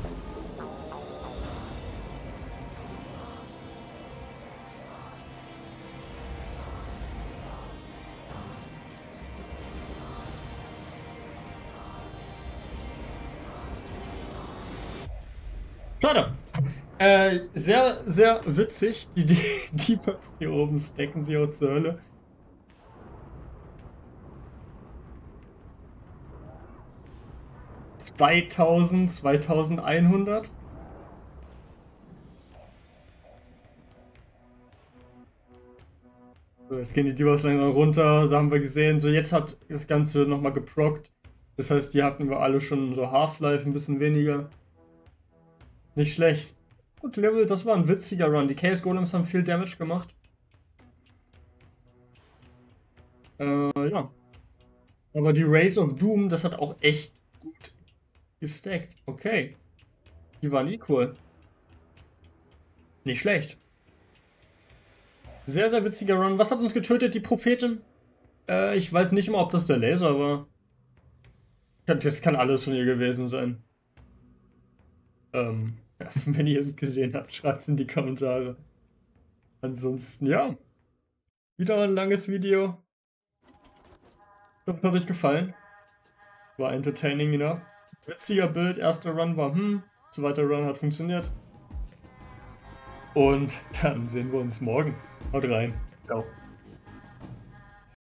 Schade. Äh, sehr, sehr witzig. Die, die, die Pups hier oben stacken sie auch zur Hölle. zweitausend, zweitausendeinhundert. So, jetzt gehen die Debuffs langsam runter. Da haben wir gesehen, so jetzt hat das Ganze nochmal geprockt. Das heißt, die hatten wir alle schon so Half-Life ein bisschen weniger. Nicht schlecht. Gut, Level, das war ein witziger Run. Die Chaos Golems haben viel Damage gemacht. Äh, ja. Aber die Rays of Doom, das hat auch echt gut gestackt. Okay. Die waren equal. Nicht schlecht. Sehr, sehr witziger Run. Was hat uns getötet? Die Prophetin? Äh, ich weiß nicht mal, ob das der Laser war. Das kann alles von ihr gewesen sein. Ähm, ja, wenn ihr es gesehen habt, schreibt es in die Kommentare. Ansonsten, ja. Wieder ein langes Video. Ich hoffe, hat euch gefallen. War entertaining enough. Witziger Bild, erster Run war hm, zweiter Run hat funktioniert. Und dann sehen wir uns morgen. Haut rein. Ciao.